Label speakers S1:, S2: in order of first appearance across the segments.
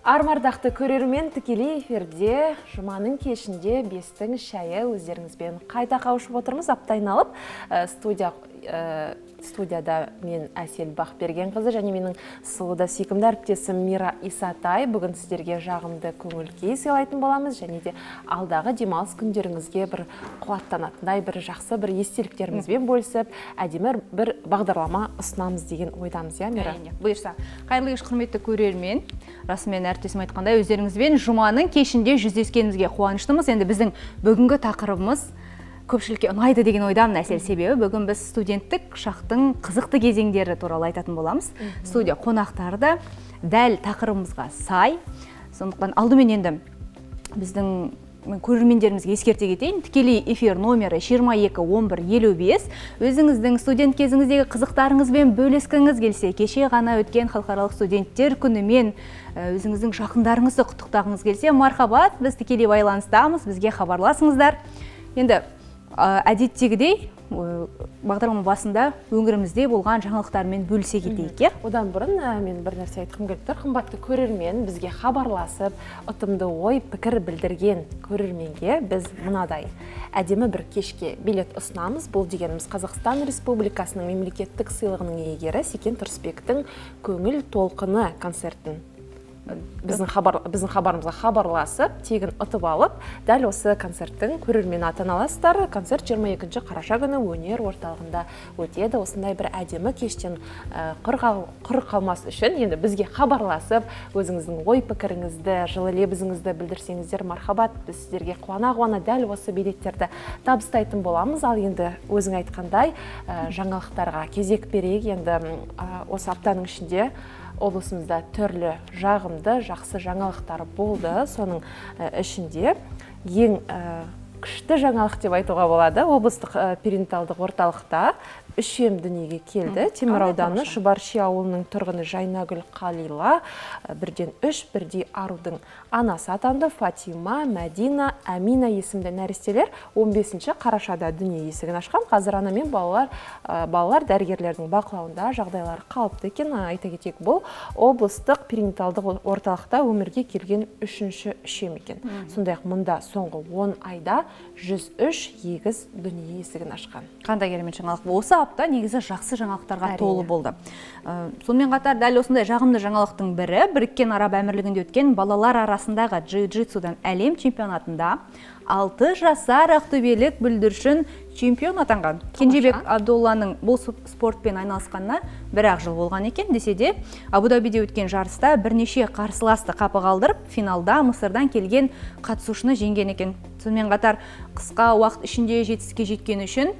S1: Армардақты көрермен тікелей эфирде жұманың кешінде бестің шайы өздеріңізбен қайта қауышып отырмыз. Аптайын алып студияда мен Әсел Бақбергенқызы және менің сұлуда сүйкімді әріптесім Мира Исатай бүгін сіздерге жағымды көңіл-күй сыйлайтын боламыз және де алдағы демалыс күндеріңізге бір қуаттанатындай бір жақсы бір естеліктерімізбен бөлісіп, әдемі бір бағдарлама ұсынамыз деген ойдамыз, иә, Мира?
S2: Бұйырса, қайырлы кеш құрметті көрермен, расымен әріптесім айтқандай, өздеріңізбен жұманың кешінде жүздескенімізге қуаныштымыз. Енді біздің бүгінгі тақырыбымыз көпшілікке ұнайды деген ойдамын, Әсел, себебі бүгін біз студенттік шақтың қызықты кезеңдері туралы айтатын боламыз. Студия қонақтары да дәл тақырыбымызға сай. Сондықтан алдымен енді біздің көрермендерімізге ескерте кетейін. Тікелей эфир номері 22 11 55. Өзіңіздің студент кезіңіздегі қызықтарыңызбен бөліскіңіз келсе, кеше ғана өткен халықаралық студенттер күнімен өзіңіздің жақындарыңызды құттықтағыңыз келсе, мархабат, біз тікелей байланыстамыз, бізге хабарласыңыздар. Енді әдеттегідей бағдарлама басында өңірімізде болған жаңалықтармен бөлісе кетейік.
S1: Одан бұрын мен бір нәрсе айтқым келіп тұр. Қымбатты көрермен, бізге хабарласып, ұтымды ой, пікір білдірген көрерменге біз мынадай әдемі бір кешке билет ұсынамыз. Бұл дегеніміз Қазақстан Республикасының мемлекеттік сыйлығының иегері Секен Тұрысбектің көңіл толқыны концертін біздің хабарымызға хабарласып, тегін ұтып алып, дәл осы концерттің көрермен атын аласыздар. Концерт 22 қараша күні өнер орталығында өтеді. Осындай бір әдемі кештен құр қалмас үшін енді бізге хабарласып, өзіңіздің ой пікіріңізді, жылы лебізіңізді білдірсеңіздер, мархабат, біз сіздерге қуана-қуана дәл осы билеттерді табыстайтын боламыз. Ал енді өзің айтқандай жаңалықтарға кезек берейік. Енді осы аптаның ішінде облысымызда түрлі жағымды, жақсы жаңалықтар болды. Соның ішінде ең күшті жаңалық деп айтуға болады. Облыстық перинаталдық орталықта үшем дүниеге келді. Темір ауданы Шұбарши ауылының тұрғыны Жайнагүл Қалила бірден үш бірдей арудың анасы атанды. Фатима, Мәдина, Әмина есімді нәрестелер 15 қарашада дүние есігін ашқан. Қазір ана мен балалар дәрігерлердің бақылауында, жағдайлары қалыпты екен. Айта кетейік, бұл облыстық перинаталдық орталықта өмірге келген үшінші үшем екен. Сондай-ақ мұнда соңғы 10 айда 103 егіз дүние есігін ашқан.
S2: Қандай керемет жаңалық. Осы апта негізі жақсы жаңалықтарға толы болды. Сонымен қатар дәл осындай жағымды жаңалықтың бірі Біріккен Араб Әмірлігінде өткен балалар арасындағы джиу-джитсудан әлем чемпионатында 6 жасар ақтөбелік бүлдіршін чемпион атанған. Кенжебек Абдолланың бұл спортпен айналысқанына 1-ақ жыл болған екен. Десе де, Абу-Дабиде өткен жарыста бірнеше қарсыласты қапы қалдырып, финалда Мысырдан келген қатысушыны жеңген екен. Сонымен қатар қысқа уақыт ішінде жетістікке жеткені үшін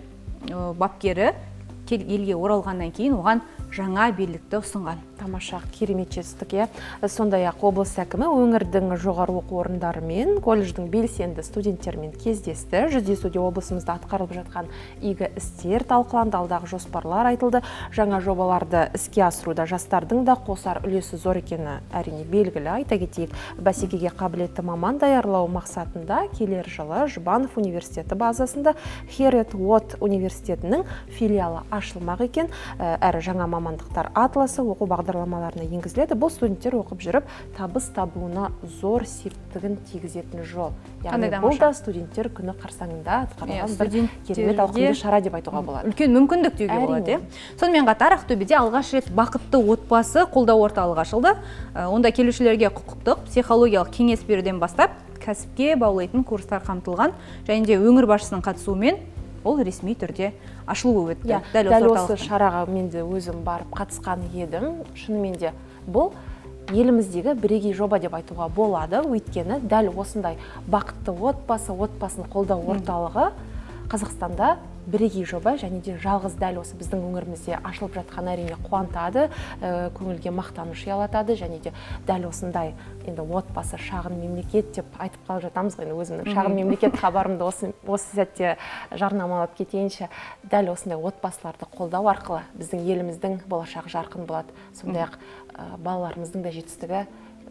S2: бапкері елге оралғаннан кейін оған жаңа белдікті ұсынған.
S1: Тамаша, керемет жетістік, иә. Сондай-ақ облыс әкімі өңірдің жоғары оқу орындарымен, колледждің белсенді студенттермен кездесті. Жүздесуде облысымызда атқарылып жатқан игі істер талқыланды, алдағы жоспарлар айтылды. Жаңа жобаларды іске асыруда жастардың да қосар үлесі зор екені әрине белгілі. Айта кетейік, бәсекеге қабілетті маман даярлау мақсатында келер жылы Жұбанов университеті базасында Херет Уот университетінің филиалы ашылмақ екен. Әрі жаңа мамандықтар атласы оқу бағдарламаларына енгізіледі. Бұл студенттер оқып жүріп, табыс табуына зор септігін тигізетін жол. Яғни бұл да студенттер күні қарсаңында атқарылған бір керемет ауқымды шара деп айтуға болады.
S2: Үлкен мүмкіндік деуге болады. Сонымен қатар Ақтөбеде алғаш рет бақытты отбасы қолдау орталығы ашылды. Онда келушілерге құқықтық, психологиялық кеңес беруден бастап, кәсіпке баулайтын курстар қамтылған, және де өңір басшысының қатысуымен ол ресми түрде ашылуы өтті.
S1: Дәл осы шараға мен де өзім барып қатысқан едім. Шынымен де бұл еліміздегі бірегей жоба деп айтуға болады. Өйткені дәл осындай бақытты отбасын қолдау орталығы Қазақстанда бірегей жоба және де жалғыз дәл осы біздің өңірімізде ашылып жатқан әрине қуантады, көңілге мақтаныш ұялатады және де дәл осындай енді отбасы шағын мемлекет деп айтып қалып жатамыз ғой. Өзімнің шағын мемлекет хабарымды осы сәтте жарнамалап кетейінші. Дәл осындай отбасыларды қолдау арқылы біздің еліміздің болашағы жарқын болады. Сондай-ақ балаларымыздың да жетістігі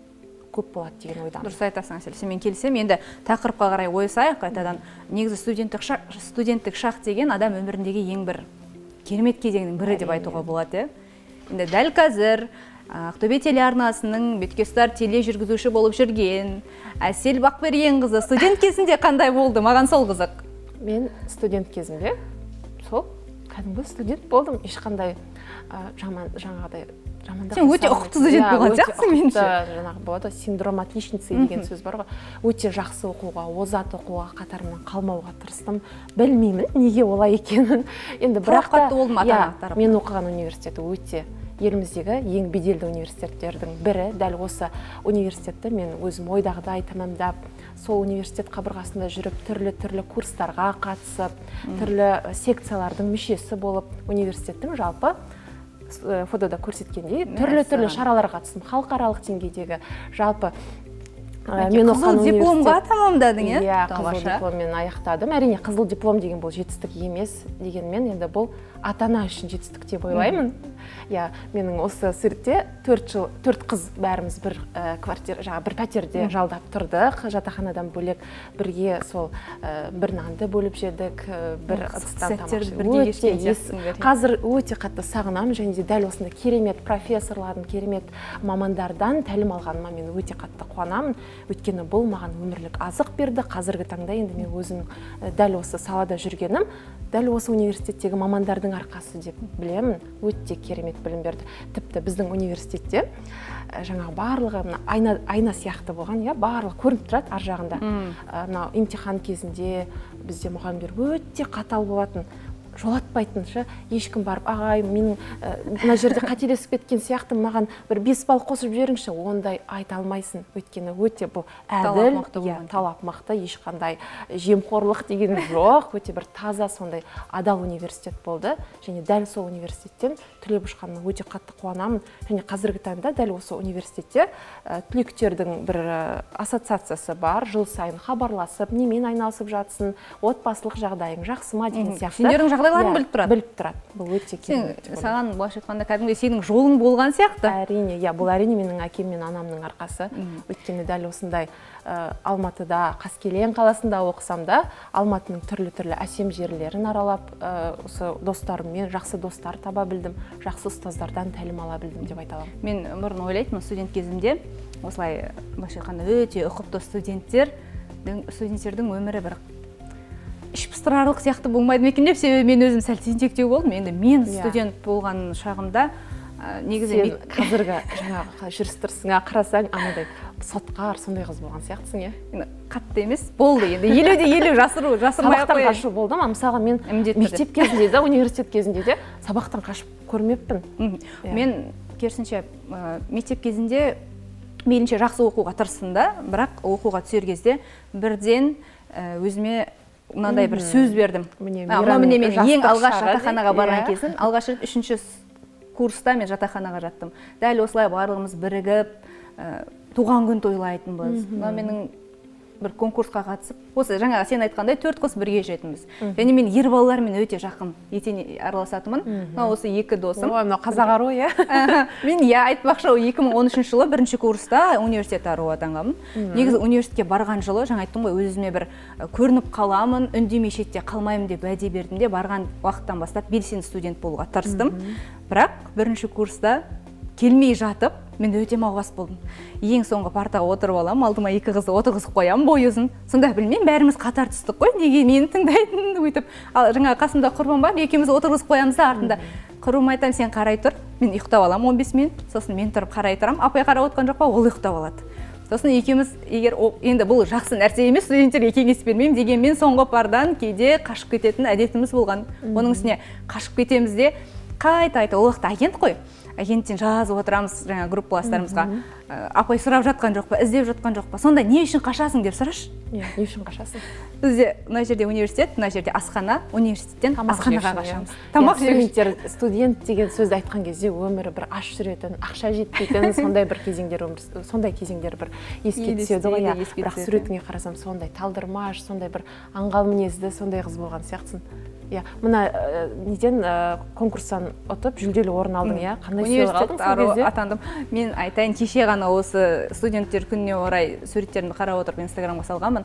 S1: көп болады деген ойдамын.
S2: Дұрыс айтасың, Әсел, сенімен келісемін. Енді тақырыпқа қарай ойысайық, қайтадан негізі студенттік шақ деген адам өміріндегі ең бір керемет кезеңнің бірі деп айтуға болады. Енді дәл қазір Ақтөбе телеарнасының Беткестар тележүргізуші болып жүрген Әсел Бақбергенқызы студент кезінде қандай болды? Маған сол қызық.
S1: Мен студент кезімде сол кәдімгі студент болдым. Ешқандай жаңағыдай
S2: сен өте ұқыпты студент болған сияқтысың меніңше.
S1: Жаңағы болады синдром отличницы деген сөз бар ғой. Өте жақсы оқуға, озат оқуға қатарынан қалмауға тырыстым. Білмеймін неге олай екенін. Енді бірақ та мен оқыған университеті өте еліміздегі ең беделді университеттердің бірі. Дәл осы университетті мен өзім ойдағыдай тәмамдап, сол университет қабырғасында жүріп, түрлі курстарға қатысып, түрлі секциялардың мүшесі болып, университеттің жалпы фотода көрсеткендей түрлі шараларға қатыстым. Халықаралық деңгейдегі жалпы
S2: қызыл дипломға тамамдадың, иә?
S1: Иә, қызыл дипломмен аяқтадым. Әрине, қызыл диплом деген бұл жетістік емес, дегенмен енді бұл ата-ана үшін жетістік деп ойлаймын. Иә, менің осы суретте 4 қыз бәріміз бір пәтерде жалдап тұрдық, жатақханадан бөлек бірге сол бір нанды бөліп жедік, бір ыдыстан тамақ жедік. Қазір өте қатты сағынамын, және де дәл осындай керемет профессорлардың, керемет мамандардан тәлім алғаныма мен өте қатты қуанамын. Өйткені бұл маған өмірлік азық берді. Қазіргі таңда енді мен өзім дәл осы салада жүргенім, дәл осы университеттегі мамандардың арқасы деп білемін. Өте керемет білім берді. Тіпті біздің университетте жаңағы барлығы айна сияқты болған, барлығы көрініп тұрады ар жағында. Мынау имтихан кезінде бізде мұғалімдер өте қатал болатын. Жолатпайтынша ешкім барып, ағай, менің мына жерде қателесіп кеткен сияқты, маған бір 5 балл қосып жіберіңізші, ондай айта алмайсың. Өйткені өте бұл әділ, талап мықты, ешқандай жемқорлық деген жоқ, өте бір таза сондай адал университет болды. Және дәл сол университеттен түлеп ұшқанына өте қатты қуанамын. Және қазіргі таңда дәл осы университетте түлектердің бір ассоциациясы бар, жыл сайын хабарласып, немен айналысып жатсын, отбасылық жағдайың жақсы ма деген сияқты.
S2: Біліп тұрады.
S1: Біліп тұрады. Бұл өте керемет.
S2: Саған былайша айтқанда кәдімгі сенің жолың болған сияқты.
S1: Әрине, бұл әрине менің әкем мен анамның арқасы. Өйткені дәл осындай Алматыда, Қаскелең қаласында оқысам да, Алматының түрлі әсем жерлерін аралап, осы достарыммен жақсы достар таба білдім, жақсы ұстаздардан тәлім ала білдім деп айта аламын.
S2: Мен бұрын ойлайтынмын студент кезімде, осылай былайша айтқанда өте ұқыпты студенттердің өмірі бір ішпыстырарлық сияқты болмайды ма екен деп, себебі мен өзім сәл тентектеу болдым. Енді мен студент болған шағымда негізі
S1: қазіргі жаңағы жүріс-тұрысыңа қарасаң, анадай сотқар сондай қыз болған сияқтысың, иә?
S2: Қатты емес, болды енді. 50-50 жасырмай ақ қояйын.
S1: Сабақтан қашу болды ма? Мысалға мен мектеп кезінде де, университет кезінде де сабақтан қашып көрмеппін.
S2: Мен керісінше мектеп кезінде мейлінше жақсы оқуға тырыстым да, бірақ оқуға түсер кезде бірден өзіме мынандай бір сөз бердім. Міне мен ең алғаш жатақханаға барған кезім, алғаш рет 3-ші курста мен жатақханаға жаттым. Дәл осылай барлығымыз бірігіп, туған күн тойлайтынбыз. Менің бір конкурсқа қатысып, осы жаңағы сен айтқандай 4 қыз бірге жетіміз. Және мен ер балалармен өте жақын етене араласатымын. Осы 2 досым.
S1: Мынау қазақ ару, иә?
S2: Мен айтпақшы 2013 жылы 1-ші курста университет ару атанғанмын. Негізі университетке барған жылы, жаңа айттым ғой, өзіме бір көрініп қаламын, үндемей шетте қалмаймын деп уәде бердім де, барған уақыттан бастап белсенді студент болуға тырыстым. Бірақ 1-ші курста келмей жатып, мен өте мауғас болдым. Ең соңғы партаға отырып алам, алдыма 2 қызды отырғызып қоям, бойы ұзын. Сонда білмеймін, бәріміз қатар түстік қой, неге мені тыңдайтын өйтіп. Ал жаңа қасымда құрбым бар, екеуміз отырғызып қоямыз да, артында құрбым айтам, сен қарай тұр. Мен ұйықтап алам 15 минут, сосын мен тұрып қарай тұрам. Апай қарап отқан жоқ па, ол ұйықтап алады. Сосын екеуміз, егер енді бұл жақсы нәрсе емес, студенттерге кеңес бермеймін дегенмен соңғы пардан кейде қашып кететін әдетіміз болған. Оның үстіне қашып кетеміз де, қайта ол уақытта агент қой. Агенттен жазып отырамыз жаңа группаластарымызға. Апай сұрап жатқан жоқ па, іздеп жатқан жоқ па? Сонда не үшін қашасың деп сұрашы.
S1: Не үшін қашасың?
S2: Бізде мына жерде университет, мына жерде асхана, университеттен асханаға қашамыз.
S1: Тамақ жеу. Студент деген сөзді айтқан кезде өмірі бір аш жүретін, ақша жетпейтін, сондай кезеңдер бір еске түседі ғой. Бірақ суретіңе қарасам сондай талдырмаш, сондай бір аңғал мінезді, сондай қыз болған сияқтысың. Мына неден конкурстан ұтып жүлделі орын алдың, иә? Қандай сыйлық алдың сол кезде?
S2: Атандым. Мен айтайын, кеше ғана осы студенттер күніне орай суреттерімді қарап отырып Инстаграмға салғанмын.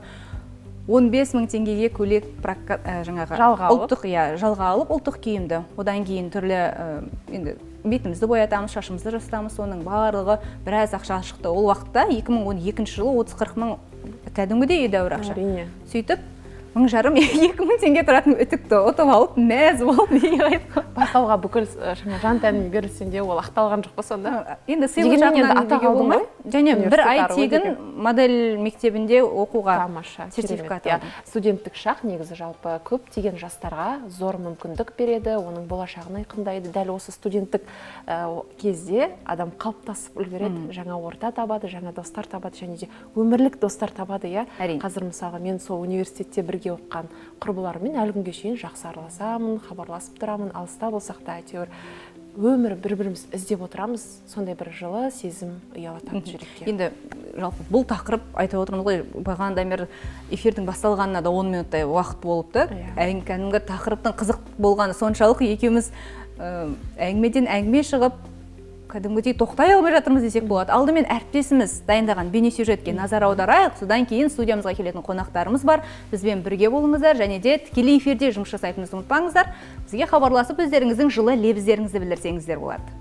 S2: 15 000 теңгеге көйлек жалға алып ұлттық киімді. Одан кейін түрлі бетімізді боятамыз, шашымызды жасатамыз, соның барлығы біраз ақша шықты. Ол уақытта 2012 жылы 30-40 мың кәдімгідей едәуір ақша.
S1: Әрине.
S2: Сөйтіп 1500-2000 теңге тұратын үтікті ұтып алып, мәз болып неге айтқан.
S1: Байқауға бүкіл жан тәнін берілсең де ол ақталған жоқ па сонда?
S2: Енді сыйлық жағынан деуге болмай, және бір ай тегін модель мектебінде оқуға сертификат алдым.
S1: Студенттік шақ негізі жалпы көптеген жастарға зор мүмкіндік береді, оның болашағын айқындайды. Дәл осы студенттік кезде адам қалыптасып үлгереді, жаңа орта табады, жаңа достар табады, және де өмірлік достар табады. Қазір мысалға мен сол университетте бірге оққан құрбыларыммен әлі күнге шейін жақсы араласамын, хабарласып тұрамын, алыста болсақ та әйтеуір өмір бір-біріміз іздеп отырамыз, сондай бір жылы сезім ұялатады жүрекке.
S2: Енді жалпы бұл тақырып айтып отырмыз ғой, бағанадан бері эфирдің басталғанына да 10 минуттай уақыт болыпты. Кәдімгі тақырыптың қызық болғаны соншалық екеуміз әңгімеден әңгіме шығып, кәдімгідей тоқтай алмай жатырмыз десек болады. Алдымен әріптесіміз дайындаған бейнесюжетке назар аударайық. Содан кейін студиямызға келетін қонақтарымыз бар. Бізбен бірге болыңыздар, және де тікелей эфирде жұмыс жасайтыныңызды ұмытпаңыздар. Бізге хабарласып, өздеріңіздің жылы лебіздеріңізді білдірсеңіздер болады.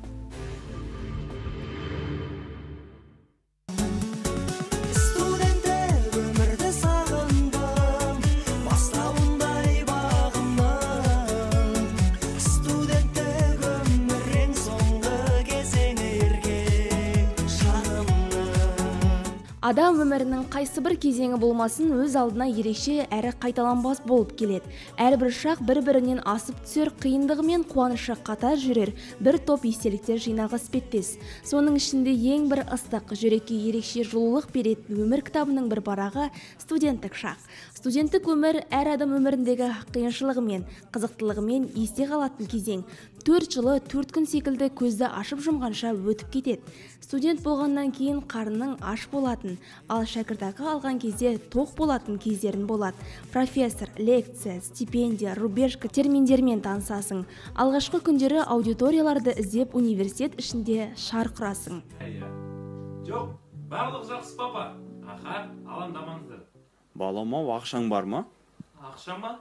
S3: Адам өмірінің қайсы бір кезеңі болмасын өз алдына ерекше әрі қайталанбас болып келеді. Әрбір шақ бір-бірінен асып түсер, қиындығы мен қуанышы қатар жүрер бір топ естеліктер жинағы іспеттес. Соның ішінде ең бір ыстық, жүрекке ерекше жылулық беретін өмір кітабының бір парағы студенттік шақ. Студенттік өмір әр адам өміріндегі қиыншылығымен, қызықтылығымен есте қалатын кезең. 4 жылы 4 күн секілді көзді ашып жұмғанша өтіп кетеді. Студент болғаннан кейін қарының аш болатын, ал шәкіртақы алған кезде тоқ болатын кездерін болады. Профессор, лекция, стипендия, рубежка терминдермен танысасың. Алғашқы күндері аудиторияларды іздеп университет ішінде шар құрасың.
S4: Жоқ, барлық жақсы папа. Аха, алаңдамаңыздар.
S5: Балама, ақшаң бар ма?
S4: Ақша ма?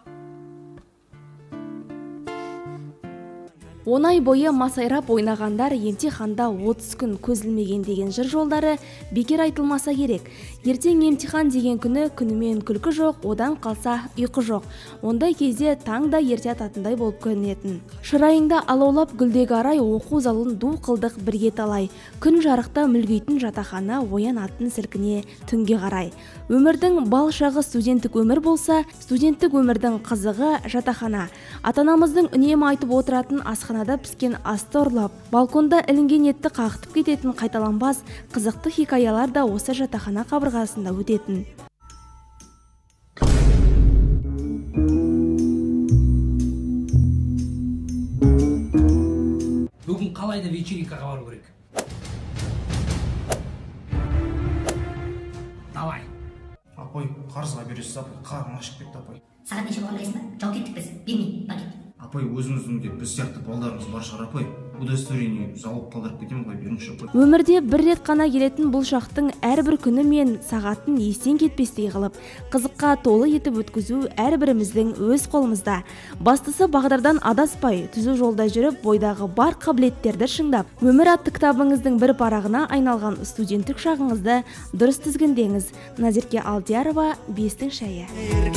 S3: 10 ай бойы масайрап ойнағандар емтиханда 30 күн көзілмеген деген жыр жолдары бекер айтылмаса керек. Ертең емтихан деген күні күнімен күлкі жоқ, одан қалса ұйқы жоқ. Ондай кезде таң да ерте ататындай болып көрінетін. Шырайыңда алаулап гүлдегі арай, оқу залын ду қылдық бірге талай. Күн жарықта мүлгейтін жатақхана, оянатын сілкіне түнге қарай. Өмірдің бал шағы студенттік өмір болса, студенттік өмірдің қызығы жатақхана. Ата-анамыздың үнемі айтып отыратын асханада піскен асты ұрлап, балконда ілінген етті қағытып кететін қайталанбас қызықты хикаялар да осы жатақхана қабырғасында өтетін.
S6: Бүгін қалайда вечеринкаға бару керек. Давай.
S7: Апай, қарызға бересіз, апай, қарым ашып кетті, апай.
S8: Сағат неше болған білесің ба? Жау кеттік біз. Бермей, бар кет.
S7: Апай, өзіңіздің де біз сияқты балдарыңыз бар шығар, апай. Удостоверение залып қалдырып кетемін ғой, беріңізші, апай.
S3: Өмірде бір рет қана келетін бұл шақтың әрбір күні мен сағатын естен кетпестей қылып, қызыққа толы етіп өткізу әрбіріміздің өз қолымызда. Бастысы бағдардан адаспай, түзу жолда жүріп, бойдағы бар қабілеттерді шыңдап, өмір атты кітабыңыздың бір парағына айналған студенттік шағыңызды дұрыс тізгіндеңіз. Назерке Алдиярова, 5-тің шайы.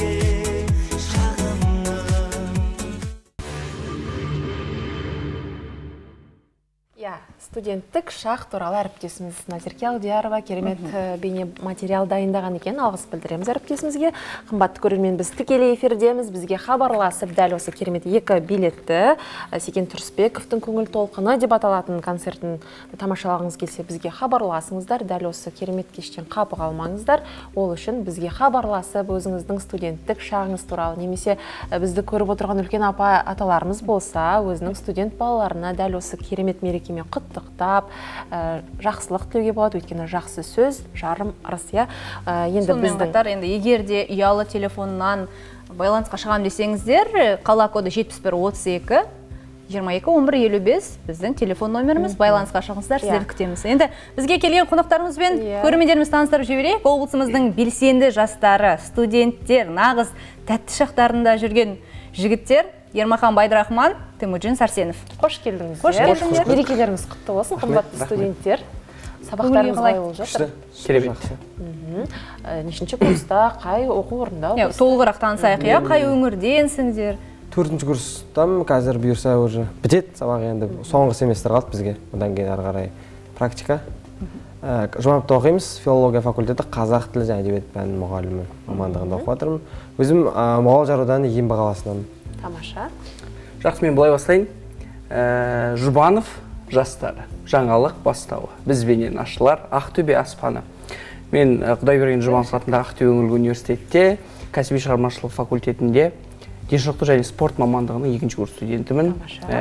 S1: Студенттік шақ туралы әріптесіміз Назерке Алдиярова керемет бейне материал дайындаған екен. Алғыс білдіреміз әріптесімізге. Қымбатты көрермен, біз тікелей эфирдеміз. Бізге хабарласып, дәл осы керемет 2 билетті Секен Тұрысбековтың көңіл толқыны деп аталатын концертін тамашалағыңыз келсе, бізге хабарласыңыздар. Дәл осы керемет кештен қапы қалмаңыздар. Ол үшін бізге хабарласып, өзіңіздің студенттік шағыңыз туралы, немесе бізді көріп отырған үлкен аталарымыз болса, өзінің студент балаларына дәл осы керемет мерекемен құттықтап, жақсылық тілеуге болады, өйткені жақсы сөз жарым ырыс. Енді
S2: біздің енді егер де ұялы телефоннан байланысқа шығам десеңіздер, қала коды 7132 22 11 55 біздің телефон номеріміз, байланысқа шығыңыздар, сіздерді күтеміз. Енді бізге келген қонақтарымызбен көрермендеріміз таныстырып жіберейік. Облысымыздың белсенді жастары, студенттер, нағыз тәтті шақтарында жүрген жігіттер. Ермахан Байдрахман, Темуджин Сарсенов.
S1: Қош келдіңіздер.
S2: Қош келдіңіздер.
S1: Мерекелеріңіз құтты болсын, қымбатты студенттер. Сабақтарыңыз қалай болып жатыр?
S9: Керемет.
S1: Нешінші курста, қай оқу орында?
S2: Толығырақ танысайық, қай өңірденсіңдер?
S9: 4-ші курстам, қазір бұйырса уже бітеді сабақ, енді соңғы семестр қалды бізге. Одан кейін ары қарай практика. Жұмапта оқимыз, филология факультеті, қазақ тілі және әдебиет пәнінің мұғалімі мамандығында оқып жатырмын. Өзім Мұғалжар ауданы Ембі қаласынан.
S1: Тамаша.
S10: Жақсы, мен былай бастайын. Жұбанов жастары, жаңалық бастауы. Бізбенен ашылар, Ақтөбе аспаны. Мен Құдайберген Жұбанов атындағы Ақтөбе өңірлік университетте кәсіби шығармашылық факультетінде денсаулық және спорт мамандығының 2-ші курс студентімін.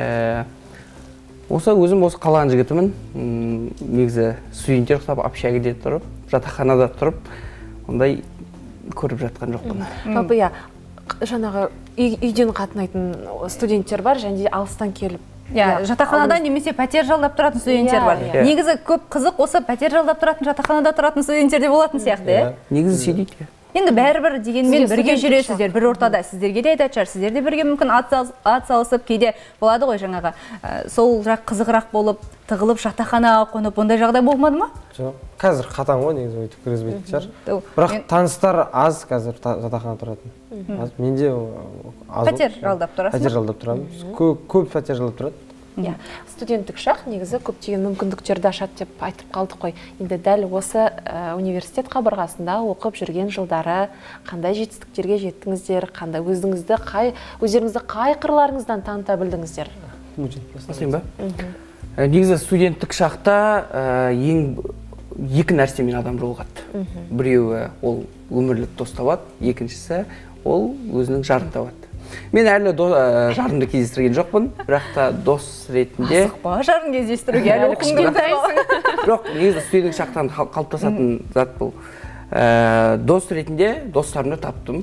S10: Осы өзім осы қалаған жігітімін. Негізі студенттер ұқсап общагіде тұрып, жатақханада тұрып, ондай көріп жатқан жоқпын.
S1: Жалпы жаңағы үйден қатынайтын студенттер бар, және алыстан келіп.
S2: Жатақханада немесе пәтер жалдап тұратын студенттер бар. Негізі көп қызық осы пәтер жалдап тұратын, жатақханада тұратын студенттер де болатын сияқты.
S10: Негізі сөйлейді.
S2: Енді бәрібір дегенмен бірге жүресіздер, бір ортада. Сіздерге де айтатын шығар, сіздер де бірге мүмкін ат салысып, кейде болады ғой жаңағы. Сол жақ қызығырақ болып, тығылып жатақханаға қонып, ондай жағдай болмады ма?
S9: Жоқ, қазір қатаң ғой, негізі өйтіп кіргізбейтін шығар. Бірақ таныстар аз қазір жатақхана тұратын. Менде
S2: пәтер жалдап тұрасың?
S9: Пәтер жалдап тұрамын. Көп пәтер жалдап тұрады.
S1: Студенттік шақ негізі көптеген мүмкіндіктерді ашады деп айтып қалдық қой. Енді дәл осы университет қабырғасында оқып жүрген жылдары қандай жетістіктерге жеттіңіздер, қандай өздеріңізді қай қырларыңыздан таныта білдіңіздер?
S10: Басайын ба? Негізі студенттік шақта екі нәрсемен адам жолығады. Біреуі ол өмірлік дос табады, екіншісі ол өзінің жарын табады. Мен әлі жарымды кездестірген жоқпын, бірақ та дос ретінде...
S2: Асықпа, жарын кездестіруге әлі оқыңдайсың.
S10: Жоқ, негізі студенттік шақтан қалыптасатын зат бұл. Дос ретінде достарымды таптым.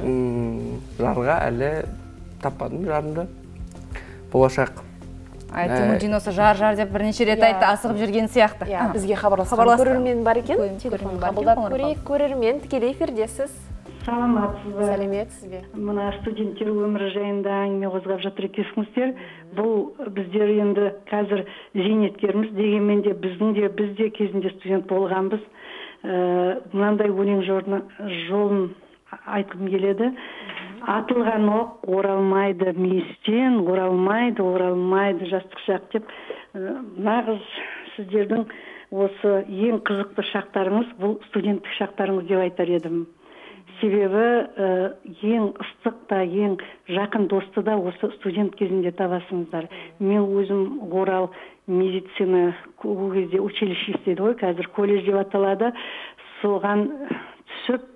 S10: Жарға әлі таппадым, жарымды. Болашақ.
S2: Темуджин осы жар деп бірнеше рет айтты, асығып жүрген сияқты.
S1: Бізге хабарласқан көрермен бар екен. Телефон қабылдап көрейік, көрермен, тікелей эфирдесіз.
S11: Саламатсыз ба?
S1: Сәлеметсіз бе?
S11: Мына студенттер өмірі жайында әңгіме қозғап жатыр екенсіңіздер. Бұл біздер енді қазір зейнеткерміз, дегенмен де біз де кезінде студент болғанбыз. Мынандай өлең жолын айтқым келеді. Атылған оқ оралмайды мейістен, оралмайды жастық шақ деп. Нағыз сіздердің осы ең қызықты шақтарыңыз, бұл студенттік шақтарыңыз деп айтар едім. Себебі ең ыстық та, ең жақын досты да осы студент кезінде табасыңыздар. Мен өзім Орал медицина ол кезде училище істеді ғой, қазір колледж деп аталады. Соған түсіп,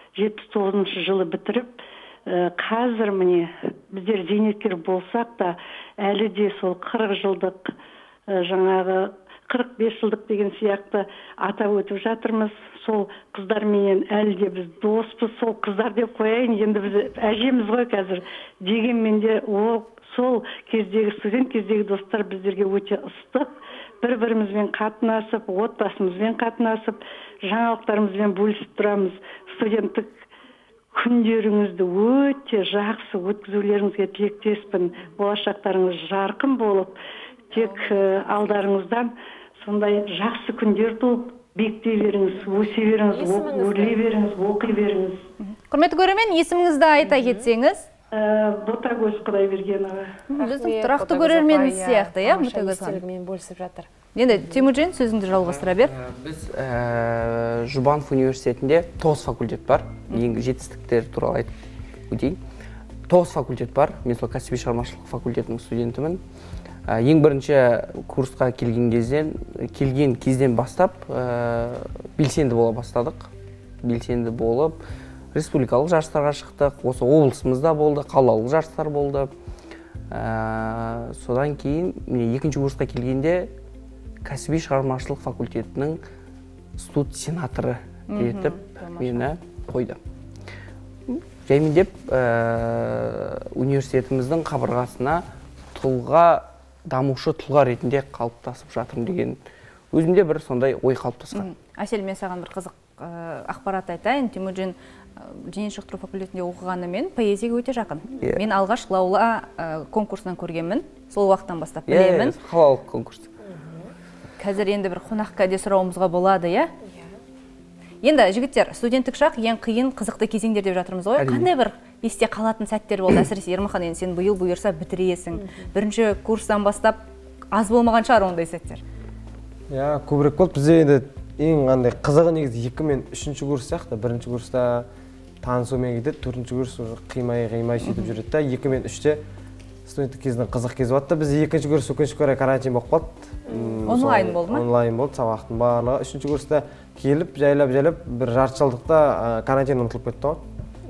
S11: 79 жылы бітіріп, қазір міне біздер зейнеткер болсақ та, әлі де сол 40 жылдық жаңағы 45 жылдық деген сияқты атап өтіп жатырмыз. Сол қыздарменен әлі де біз доспыз, сол қыздар деп қояйын, енді біз әжеміз ғой қазір. Дегенмен де сол кездегі студент кездегі достар біздерге өте ыстық, бір-бірімізбен қатынасып, отбасымызбен қатынасып, жаңалықтарымызбен бөлісіп тұрамыз. Студенттік күндеріңізді өте жақсы өткізулеріңізге тілектеспін. Болашақтарыңыз жарқын болып, тек алдарыңыздан сондай жақсы күндер туып, бекіте беріңіз, өсе беріңіз, өрлей беріңіз, оқи беріңіз.
S2: Құрметті көрермен, есіміңізді айта кетсеңіз?
S11: Ботагөз Құдайбергенова.
S2: Біздің тұрақты көрерменіміз сияқты, иә?
S1: Естелігімен бөлісіп жатыр.
S2: Енді, Темуджин, сөзіңді жалғастыра бер.
S10: Біз Жұбанов университетінде 9 факультет бар. Ең жетістіктер туралы айтып өтейін. 9 факультет бар. Мен сол кәсіби шығармашылық факультетінің студентімін. Ең бірінші курсқа келген кезден бастап белсенді бола бастадық. Белсенді болып, республикалық жарыстарға шықтық. Осы облысымызда болды, қалалық жарыстар болды. Содан кейін екінші курсқа келгенде кәсіби шығармашылық факультетінің студ сенаторы етіп мені қойды. Жаймен деп университетіміздің қабырғасына дамушы тұлға ретінде қалыптасып жатырмын деген өзімде бір сондай ой қалыптасқан.
S2: Әсел, мен саған бір қызық ақпарат айтайын. Темуджин дене шынықтыру факультетінде оқығанымен поэзияға өте жақын. Мен алғаш Лаула конкурсынан көргенмін. Сол уақыттан бастап білемін.
S10: Қалалық конкурс.
S2: Қазір енді бір қонақ кәде сұрауымызға болады, иә? Енді жігіттер, студенттік шақ ең қиын, қызықты кезеңдер деп жатырмыз ғой. Қандай бір есте қалатын сәттер болды? Әсіресе Ермахан, енді сен биыл бұйырса бітіресің. Бірінші курстан бастап аз болмаған шығар ондай сәттер.
S9: Иә, көбірек болды. Бізде енді ең қандай қызығы негізі 2 мен 3-ші курс сияқты. Бірінші курста танысумен кетеді, 4-ші курс қимай сөйтіп жүреді да. 2 мен 3-те студенттік кездің қызық кезі болды. Біз 2-ші курс өкінішке орай карантин болып қалды.
S2: Онлайн болды ма?
S9: Онлайн болды, сабақтың барлығы. 3-ші курста келіп, жайлап бір жарты жылдықта карантин ұмытылып кетті ғой.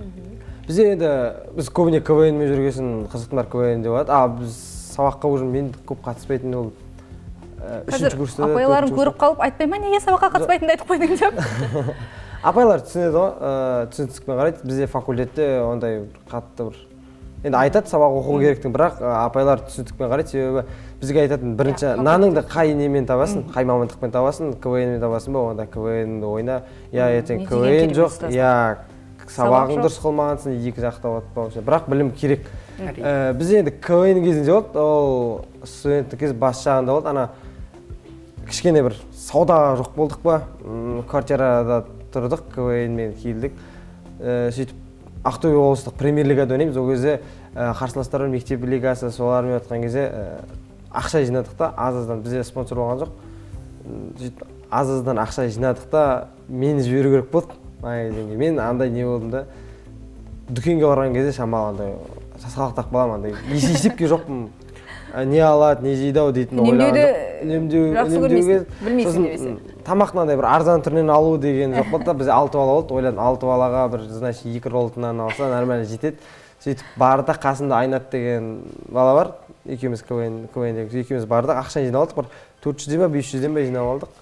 S9: Біз көбіне КВН-мен жүргесін қызықтың бар КВН деп болады. Біз сабаққа уже мен көп қатыспайтын ол.
S2: Қазір апайларың көріп қалып, айтпай ма, неге сабаққа қатыспайтынды айтып қойдың деп?
S9: Апайлар түсінеді ғой, түсіністікпен қарайды. Бізде факультетте ондай қатты бір енді айтады сабақ оқу керектің, бірақ апайлар түсіністікпен қарайды. Себебі бізге айтатын бірінші наныңды қай немен табасың, қай мамандықпен табасың, КВН-мен табасың ба, онда КВН-ді ойна. Я ертең КВН жоқ, я сабағың дұрыс қылмағансың, екі жақта болады. Бірақ білім керек. Бізде енді КВН кезінде болды, ол студенттік кез бас жағында болды. Ана кішкене бір саудаға жоқ болдық па, квартирада тұрдық, КВН-мен келдік. Сөйтіп Ақтөбе облыстық премьер-лигада ойнаймыз. Ол кезде қарсыластар мектеп лигасы солармен өткен кезде ақша жинадық та, аз-аздан бізде спонсор болған жоқ. Сөйтіп аз-аздан ақша жинадық та, мені жіберу керек болды. Мен андай не болдым да, дүкенге барған кезде шамалы сасқалақтақ балам, есепке жоқпын. Не алады, не жейді ау дейтін ойлаған.
S2: Үнемдеуге білмейсің немесе.
S9: Тамақтың андай бір арзан түрінен алу деген жоқ болды да, біз 6 бала болды. Ойладым, 6 балаға бір, значит, 2 роллтынан алса, нормально жетеді. Сөйтіп барды, қасында Айнат деген бала бар. Екеуміз КВН-дегі екеуміз бардық, ақша жинап алдық. Бір 400-ден ба, 500-ден ба жинап алдық.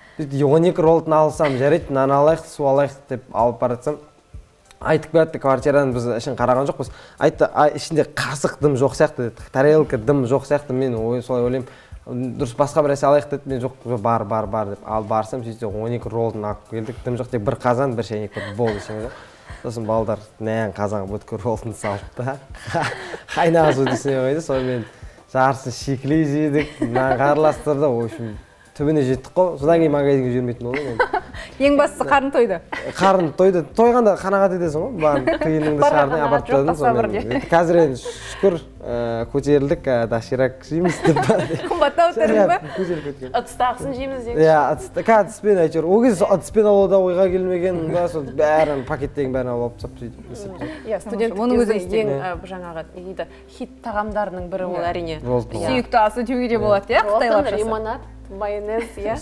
S9: 12 роллтын алсам жарайды, нан алайық, су алайық деп алып баратсам, айтып кетті, квартираның біз ішін қараған жоқпыз. Айтты, ішінде қасық дым жоқ сияқты деді, тарелка дым жоқ сияқты. Мен солай ойлаймын, дұрыс басқа бір нәрсе алайық деді. Мен жоқ, бар деп алып барсам, сөйтсе 12 роллтын алып келдік. Дым жоқ, тек бір қазан, бір шайнек болды ішінде. Сосын балдар нән қазанға бүткір роллтын салып та, қайнаған су десіне қойды. Сонымен жарысын шекілей жедік, нан қарыластырды. В общем, түбіне жеттік қой. Содан кейін магазинге жүрмейтін болды.
S2: Ең бастысы қарын тойды.
S9: Қарын тойды. Тойғанда қанағат етесің ғой. Барып тиыныңды шығардың, апарып тастадың. Қазір енді шүкір көтерілдік, доширак жейміз деп.
S2: Қымбаттау түрің бе?
S1: Ыдыстағысын жейміз деп.
S9: Иә, ыдыспен әйтеуір. Ол кезде ыдыспен алуда ойға келмеген, бәрін пакеттеген бәрін алып тастап сөйтіп.
S1: Иә, студенттік кезде ең жаңағы хит тағамдарының бірі ол әрине.
S2: Сүйікті асы деуге де болады, иә, қытайлапшасы.
S1: Лимонад, майонез, иә.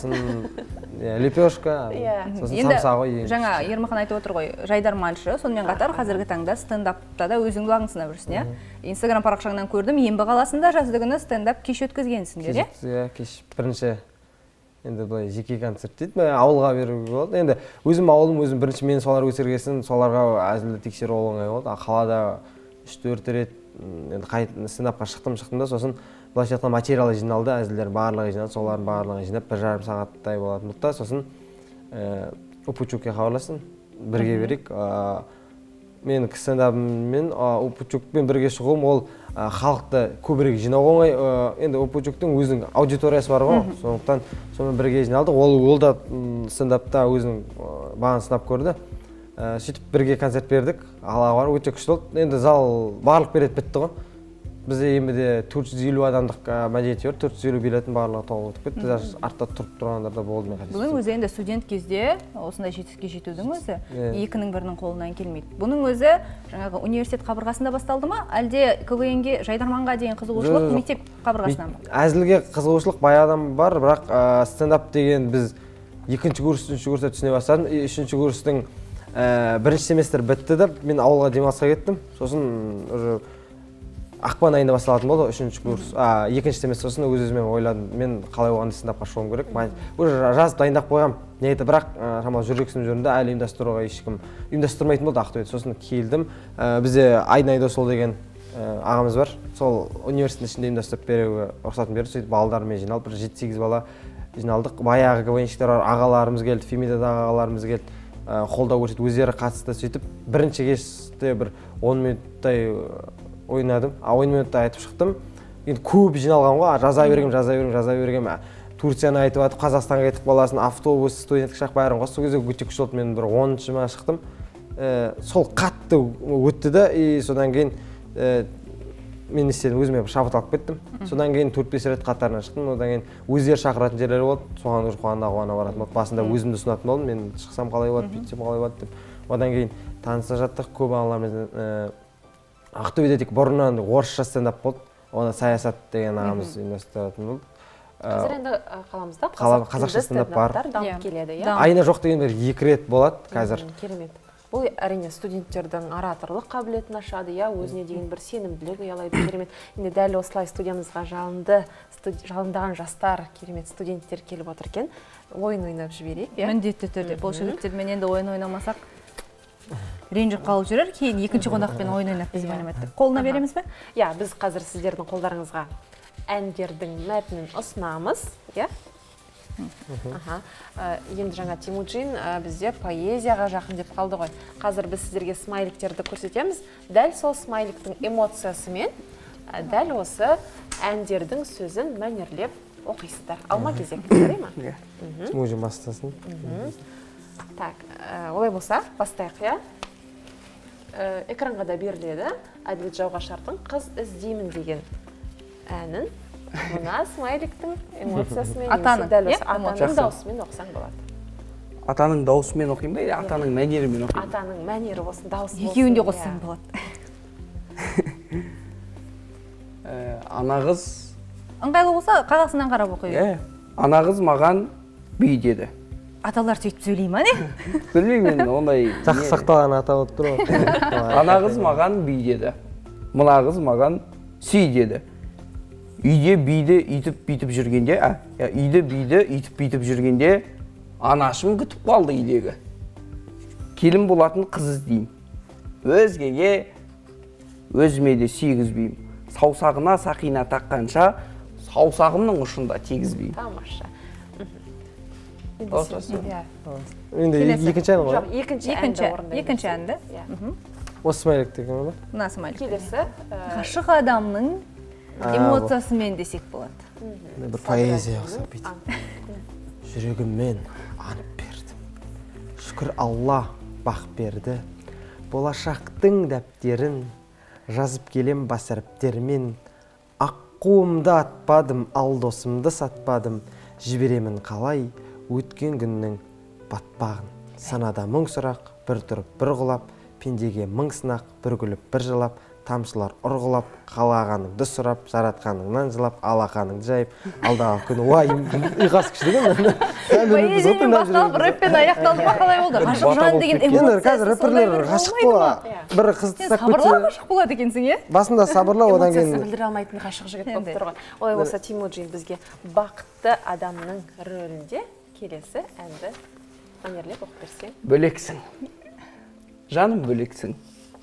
S9: Лепешка, сосын самса ғой.
S2: Жаңа Ермахан айтып отыр ғой, жайдарманшы, сонымен қатар қазіргі таңда стендапта да өзің бағынсына бірсің, иә? Инстаграм парақшаңнан көрдім, Ембі қаласында жаздыгүні стендап кеш өткізгенсіңдер, иә?
S9: Иә, кеш бірінші енді былай жеке концерт дейді, ауылға беруге болады. Енді өзім ауылым, өзім бірінші мен солар өсіргесін, соларға әзілді тексеру оңай болды. Қалада 3-4 рет стендапқа шықтым да, сосын былайша айтқанда материалы жиналды, әзілдер барлығы жиналды, солардың барлығы жинап 1,5 сағаттай болатын болса, сосын Упучукке хабарластым, бірге берейік. Мен стендапыммен Упучукпен бірге шығуым, ол халықты көбірек жинау оңай. Енді Упучуктың өзінің аудиториясы бар ғой, сондықтан сонымен бірге жиналды. Ол да стендапта өзінің бағын сынап көрді. Сөйтіп бірге концерт бердік, алға бар, өте күшті болды. Енді зал барлық билет бітті ғой. Бізде емеде 450 адамдық мәдениеті бар, 450 билеттің барлығы толып өтіп кетті. Даже артта тұрып тұрғандар да болды.
S2: Бұның өзі енді студент кезде осындай жетістікке жетудің өзі екінің бірінің қолынан келмейді. Бұның өзі жаңағы университет қабырғасында басталды ма, әлде КВН-ге, жайдарманға деген қызығушылық мектеп қабырғасынан ба?
S9: Әзілге қызығушылық баяғыдан бар, бірақ стендап деген біз 2-ші курс, 3-ші курста түсіне бастадым. 3-ші курстың бірінші семестр бітті де, мен ауылға демалысқа кеттім. Сосын ақпан айында басталатын болды, 3-ші курс, 2-ші семестр, сосын өз-өзімен ойладым, мен қалай оған стендапқа шығуым керек. Уже жазып дайындап қойғам, не еді, бірақ жүрексім жүрінде әлі ұйымдастыруға ешкім ұйымдастырмайтын болды Ақтөбеде. Сосын келдім, бізде Айнайдо сол деген ағамыз бар, сол университеттің ішінде ұйымдастырып беруге рұқсатын берді. Сөйтіп балдармен жиналып, бір 7-8 бала жиналдық. Баяғы КВНщиктер бар, ағаларымыз келді, Фемидадағы ағаларымыз келді. қолдау көрсетіп өздері қатысты сөйтіп бірінші кеште бір 10 минуттай ойнадым, 10 минутта айтып шықтым. Енді көп жиналған ғой, жаза бергем. Турцияны айтып атып, Қазақстанға кетіп қаласын, автобус, студенттік шақ бәрін қосты. Сол кезде өте күшті болды, мен бір 10-шы ма шықтым. Сол қатты өтті да, содан кейін мен істедім, өзіме бір шабыт алып кеттім. Содан кейін 4-5 рет қатарынан шықтым. Одан кейін өздері шақыратын жерлер болды. Соған уже қуана баратын болды. Басында өзімді ұсынатын болдым, мен шықсам қалай болады, бүйтсем қалай болады деп. Одан кейін таныса жаттық, көп ағаларымызбен. Ақтөбеде тек бұрыннан орысша стендап болды. Оны саясат деген ағамыз ұйымдастыратын болды.
S1: Қазір енді қаламызда
S9: қазақша стендап бар.
S1: Дамып келеді, иә?
S9: Айына жоқ дегенде 2 рет болады қазір.
S1: Керемет. Бұл әрине студенттердің ораторлық қабілетін ашады, иә, өзіне деген бір сенімділік ұялайды, керемет. Енді дәл осылай студиямызға жалындаған жастар, керемет студенттер келіп отыр екен. Ойын ойнап жіберейік, иә?
S2: Міндетті түрде. Бұл жігіттермен енді ойын ойнамасақ ренжіп қалып жүрер, кейін екінші қонақпен ойын ойнап біз мәліметтік. Қолына береміз бе?
S1: Иә, біз қазір сіздердің қолдарыңызға әндердің мәтінін ұсынамыз, иә? Енді жаңа Тимуджин бізде поэзияға жақын деп қалды ғой. Қазір біз сіздерге смайликтерді көрсетеміз. Дәл сол смайликтің эмоциясымен, дәл осы әндердің сөзін мәнерлеп оқисыздар. Алма кезек, жарай ма?
S9: Тимуджин бастасын.
S1: Так, олай болса, бастайық, иә? Экранға да беріледі. Әділет Жауғашардың «Қыз іздеймін» деген әнін мына смайликтің эмоциясымен, дәл осы атаның даусымен оқысаң болады.
S10: Атаның даусымен оқиын ба, атаның мәнерімен оқиын?
S1: Атаның мәнері болсын, дауыс болсын.
S2: Екеуін де қоссаң болады.
S10: Ана қыз...
S2: Ыңғайлы болса, қағасынан қарап оқиын.
S10: Ана қыз маған бүй деді.
S2: Аталар сөйтіп сөйлей ма, не?
S10: Білмеймін, ондай...
S9: Жақсы сақталған ата болып тұр ғой.
S10: Ана қыз маған бүй деді. Мына қыз маған сүй деді. Үйде бүйді үйтіп жүргенде, үйтіп жүргенде, анашым күтіп қалды үйдегі. Келін болатын қыз іздеймін. Өзгеге, өзіме де сүйгізбеймін. Саусағына сақина таққанша, саусағымның ұшында тегізбеймін.
S1: Тамаша.
S9: Енді екінші ән ғой?
S2: Екінші әнді.
S9: Осы смайлик деген ба?
S2: Мына смайлик.
S1: Келесі.
S2: Ғашық адамның эмоциясымен десек болады.
S9: Бір поэзия ұқсап бейді. Жүрегіммен анып бердім. Шүкір Алла бақ берді. Болашақтың дәптерін жазып келем бас әріптермен. Аққуымды атпадым, ал досымды сатпадым. Жіберемін қалай өткен күннің батпағын. Санада мың сұрақ, бір тұрып, бір құлап, пендеге мың сынақ, бір күліп, бір жылап, тамшылар ұрғылап, қалағаныңды сұрап, жаратқаныңнан жылап, алақаныңды жайып, алдағы күні ұйқас күшті деген.
S2: Поэзиямен басталып, рэппен аяқталды ма қалай болды? Ғашық жан деген эмоциясы.
S9: Қазір рэпперлер ғашық бола, бір қызды сақ көтсе.
S2: Сабырлау ғашық болады екенсің, е?
S9: Басында сабырлау, одан кейін...
S1: Эмоциясын білдіре алмайтын ғашық жігіт болып тұр ғой. Олай болса, Тимуджин бізге бақытты адамның рөлінде келесі әнді мәнерлеп оқып берсең.
S10: Бөлексің. Жаным бөлексің.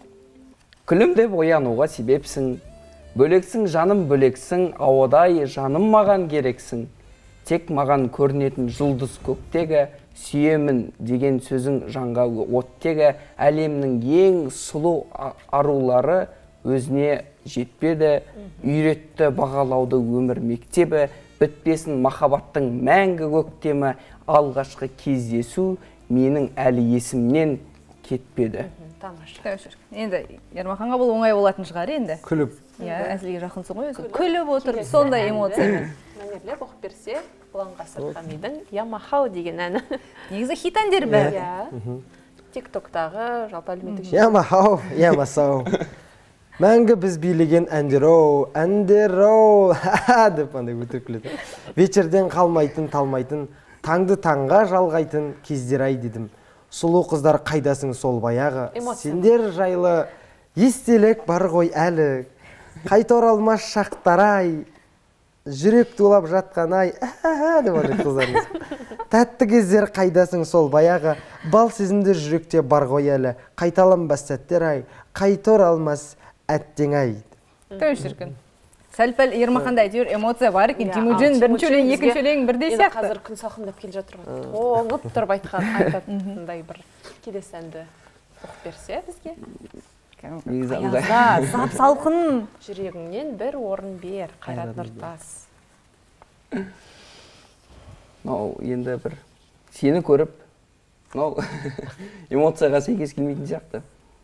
S10: Күлімдеп оянуға себепсің. Бөлексің, жаным бөлексің, ауадай жаным маған керексің. Тек маған көрінетін жұлдыз көктегі, сүйемін деген сөзің жанға оттегі, әлемнің ең сұлу арулары өзіне жетпеді, үйретті бағалауды өмір мектебі, бітпесін махаббаттың мәңгі көктемі, алғашқы кездесу менің әлі есімнен кетпеді.
S1: Тамаша.
S2: Енді Ермаханға бұл оңай болатын шығар енді.
S9: Күліп.
S2: Иә, әзілге жақынсың ғой өзі. Күліп отырып, сондай эмоциямен.
S1: Мәнерлеп оқып берсе, Бұланғасыр Хамидың Ямахау деген әні.
S2: Негізі хит әндер бәрі.
S1: Иә. Тик-токтағы жалпы әлеуметтік
S9: Ямахау, Ямасау. Мәңгі біз билеген әндер-оу, әндер-оу, деп андай өтірік күледі. Вечерден қалмайтын, талмайтын, таңды таңға жалғайтын кездер-ай дедім. Сұлу қыздар қайдасың сол баяғы, сендер жайлы естелік бар ғой әлі. Қайта оралмас шақтар-ай, жүрек тулап жатқан-ай, деп андай қыздарымыз. Тәтті кездер қайдасың сол баяғы, бал сезімдер жүректе бар ғой әлі. Қайталанбас сәттер-ай, қайта оралмас әттең-ай.
S2: Тәу шіркін. Сәл-пәл Ермаханда әйтеуір эмоция бар екен. Тимуджин бірінші өлең, екінші өлең бірдей сияқты.
S1: Қазір күн салқындап келе жатыр ғой. Тоңып тұрып айтатындай бір келесі әнді оқып берсе бізге.
S2: Аязда, сап салқын.
S1: Жүрегіңнен бір орын бер, Қайрат Нұртас.
S10: Енді бір сені көріп, эмоцияға сәйкес келмейтін сияқты.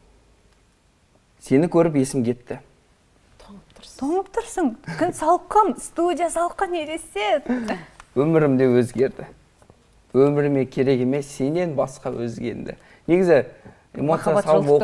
S10: Сені көріп есім кетті.
S2: Тоңып тұрсың. Күн салқын, студия салқын ересе.
S10: Өмірімде өзгерді. Өміріме керек емес, сенен басқа өзгенді. Негізі эмоцияға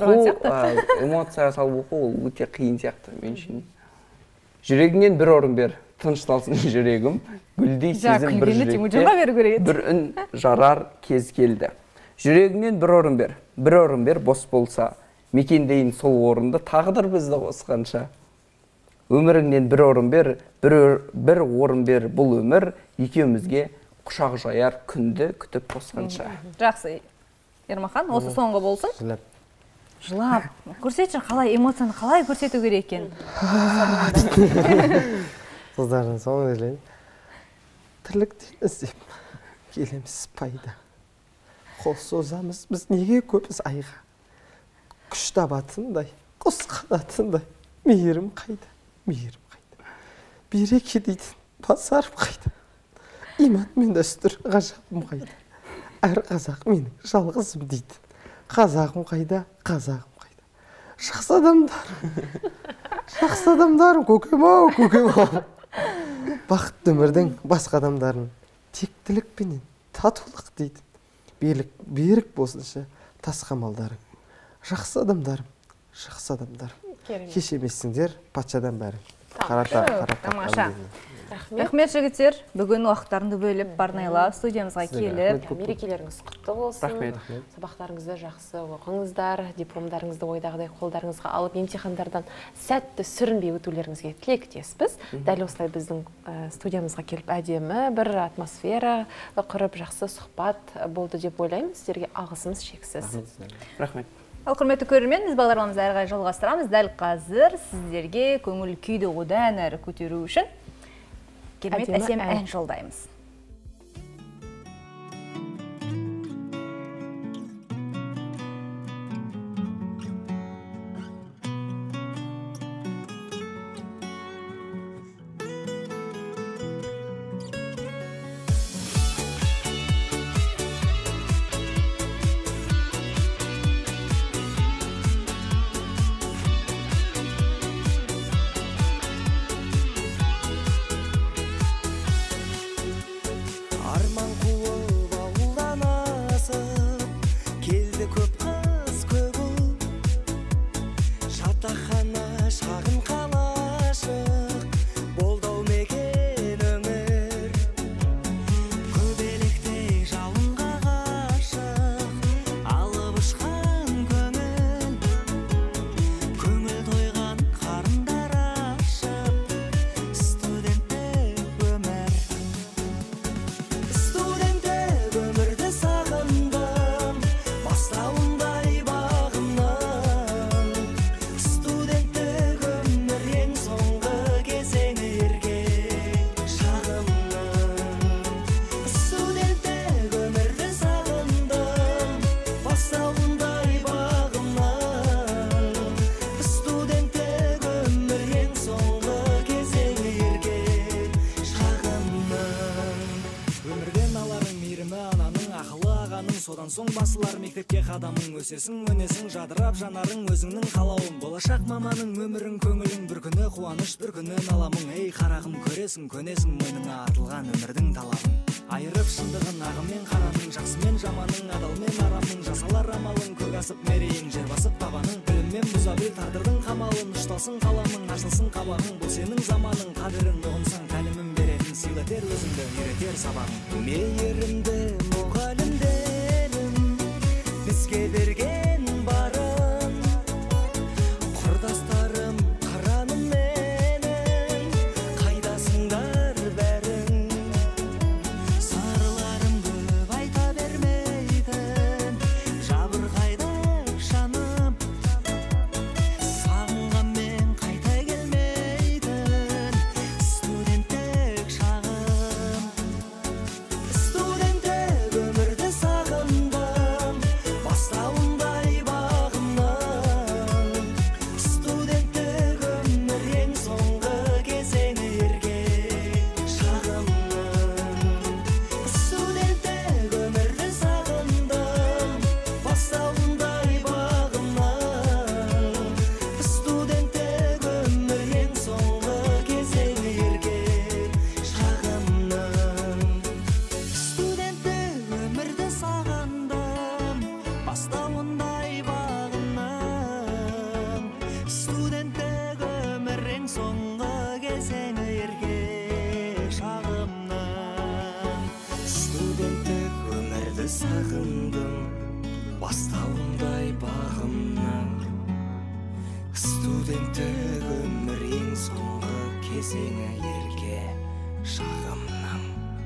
S10: салып оқу ол өте қиын сияқты мен үшін. Жүрегіңнен бір орын бер, тынышталсын жүрегім, гүлдей сезім бір жүректе, бір үн жарар кез келді. Жүрегіңнен бір орын бер, бос болса, мекендейін сол орынды, тағдыр бізді қосқанша. Өміріңнен бір орын бер, бұл өмір, екеумізге құшақ жаяр күнді күтіп қосқанша.
S2: Жақсы, Ермахан, осы соңғы болсын. Жылап. Көрсетші, қалай эмоцияны қалай көрсету керек екен?
S9: Қыздардың соңғы елейін. Тірліктен іздеп, келеміз пайда. Қол созамыз, біз неге көпіз айға? Күш табатындай, құс қанатындай, мейірім қайда? Береке дейтін, басарым қайда? Иман мен дәстүр ғажабым қайда? Әр қазақ менің жалғызым дейді. Қазағым қайда? Жақсы адамдар, көкем-ау. Бақытты өмірдің басқа адамдарын тектілікпенен татулық дейді. Берік болсыншы тас қамалдарың. Жақсы адамдарым. Кешемессіңдер патшадан бәрі.
S2: Тамаша. Рахмет жігіттер, бүгін уақыттарыңды бөліп барнайлап студиямызға келіп.
S1: Мерекелеріңіз құтты болсын. Сабақтарыңызды жақсы оқыңыздар, дипломдарыңызды ойдағыдай қолдарыңызға алып, емтихандардан сәтті сүрінбей өтулеріңізге тілектеспіз. Дәл осылай біздің студиямызға келіп әдемі бір атмосфера құрып, жақсы сұхбат болды деп ойлаймын. Сіздерге алғысымыз шексіз.
S10: Рахмет.
S2: Ал құрметті көрермен, біз бағдарламамызды әрі қарай жалғастырамыз. Дәл қазір сіздерге көңіл күйді одан әрі көтеру үшін керемет әсем ән жолдаймыз.
S12: Содан соң басылар мектепке қадамың, өсесің, өнесің, жадырап жанарың өзіңнің қалауың. Болашақ маманың өмірің, көңілің, бір күні қуаныш, бір күні наламың. Ей қарағым, көресің, көнесің, мойныңа артылған өмірдің талабын. Айырып шындығын ағымен қараның, жақсымен жаманың, адалмен арамның, жасалар амалың, көк асып мерейің, жер басып табаның. Біліммен бұза біл тағдырдың қамалын, ұшталсын қаламың, ашылсын қабағың. Бұл сенің заманың, қадірін ұғынсаң, тәлімін беретін, сыйлатер өзіңді, үйретер сабағың. Мейірімді мұғалімдерім бізге берген барын, құрдастарым қыраным менің, қайдасыңдар бәрің. Сырларым көп айта бермейтін, жабырқайды жаным, сағынғанмен қайта келмейтін студенттік шағым. Студенттік өмірді бастауындай бағымның студенттік өмірің соңғы кезеңі ерке шағымның студенттік өмірді сағындым бастауындай бағымның студенттік өмірің соңғы кезеңі ерке шағымның.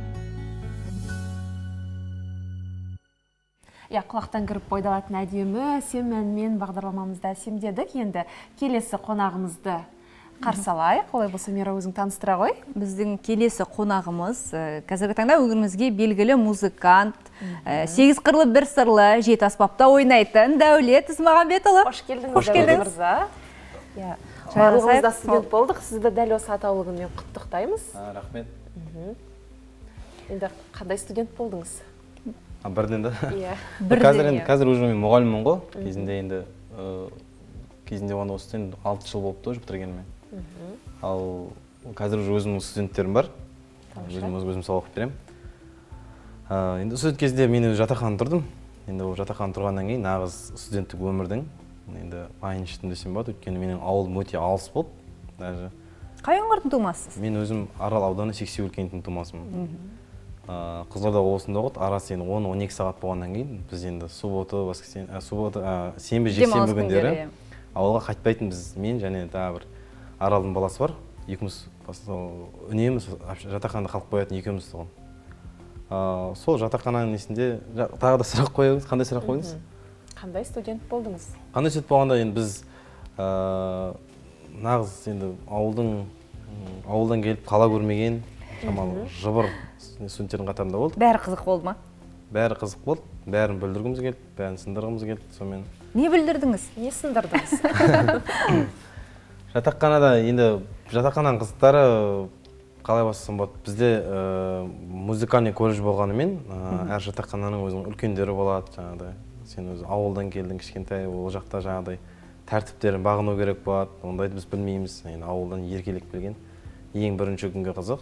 S1: Құлақтан кіріп бойдалатын әдемі әсем әнмен бағдарламамызды әсемдедік. Енді келесі қонағымызды қарсы алайық. Олай болса, Мира, өзің таныстыра ғой.
S2: Біздің келесі қонағымыз қазіргі таңда өңірімізге белгілі музыкант, 8 қырлы бір сырлы, 7 аспапта ойнайтын Дәулет Ізмағамбетұлы.
S1: Қош келдіңіз, Дәулет мырза. Жайлығымызда студент болдық. Сізді дәл осы атаулы күнмен құттықтаймыз.
S13: Рахмет.
S1: Енді қандай студент болдыңыз?
S13: Бірден да.
S1: Қазір
S13: уже мен мұғаліммін ғой. Кезінде оны осы 6 жыл болыпты бітіргеніме. Ал қазір уже өзімнің студенттерім бар. Өзім сабақ беремін. Енді студент кезінде мен жатақханада тұрдым. Енді жатақханада тұрғаннан кейін нағыз студенттік өмірдің енді айын іштім десем болады. Өйткені менің ауылым өте алыс болды.
S2: Қай өңірдің тумасысыз?
S13: Мен өзім Арал ауданы Сексеуіл кентінің тумасымын. Қызылорда облысында ғой, арасы 10-12 сағат болғаннан кейін біз енді сенбі жексенбі күндері ауылға қайтпайтын біз, мен және тағы бір Аралдың баласы бар. Екеуміз үнемі жатақханада қалып қоятын екеуміз тұғын. Сол жатақхананың несінде тағы да сұрақ қоямыз. Қандай сұрақ қойдыңыз?
S1: Қандай студент болдыңыз?
S13: Қандай студент болғанда енді біз нағыз енді ауылдан келіп қала көрмеген жыбыр студенттердің қатарында болды.
S2: Бәрі қызық болды ма?
S13: Бәрі қызық болды. Бәрін бүлдіргіміз келді, бәрін сындырғымыз келді.
S2: Не бүлдірдіңіз?
S1: Не сындырдыңыз?
S13: Жатақханада енді жатақхананың қызықтары қалай бастасам болады. Бізде музыкальный колледж болғанымен әр жатақхананың өзінің үлкендері болады. Жаңағыдай сен өзі ауылдан келдің, кішкентай, ол жақта жаңағыдай тәртіптерін бағыну керек болады. Ондайды біз білмейміз. Ауылдан еркелік келген. Ең бірінші күнге қызық,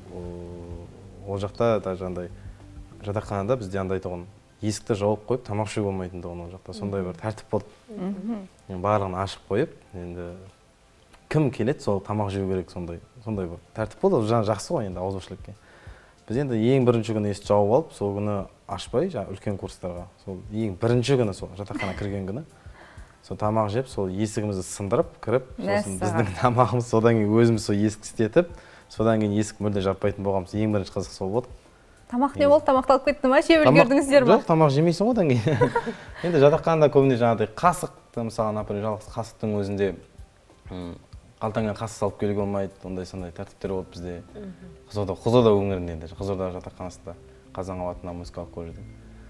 S13: ол жақта жаңағыдай жатақханада бізде андай тұғын есікті жауып қойып, тамақ жеуге болмайтындығын ол жақта. Сондай бір тәртіп болды. Барлығын ашып қойып, енді кім келеді, сол тамақ жеу керек, сондай бір тәртіп болды. Жақсы ғой енді ауызбіршілікке. Біз енді ең бірінші күні есікті жауып алып, сол күні ашпай, үлкен курстарға, сол ең бірінші күні сол жатақхана кірген күні, сол тамақ жеп, сол есігімізді сындырып, кіріп, сосын біздің тамағымыз, содан кейін өзіміз сол есік істетіп, содан кейін есік мүлде жаппайтын болғанбыз. Ең бірінші қызық сол болды.
S2: Тамақ не болды? Тамақты алып кетті ма? Жеп үлгердіңіздер ма?
S13: Жоқ, тамақ жемейсің одан кейін. Енді жатақханада көбіне жаңағыдай қасықты, мысалы, например, жалғыз қасықтың өзінде қалтаңа қасық салып келуге болмайды, ондай-сондай тәртіптер болды бізде. Қызылорда өңірінде енді, Қызылорда жатақханасында, Қазанғап атындағы музыкалық колледжде.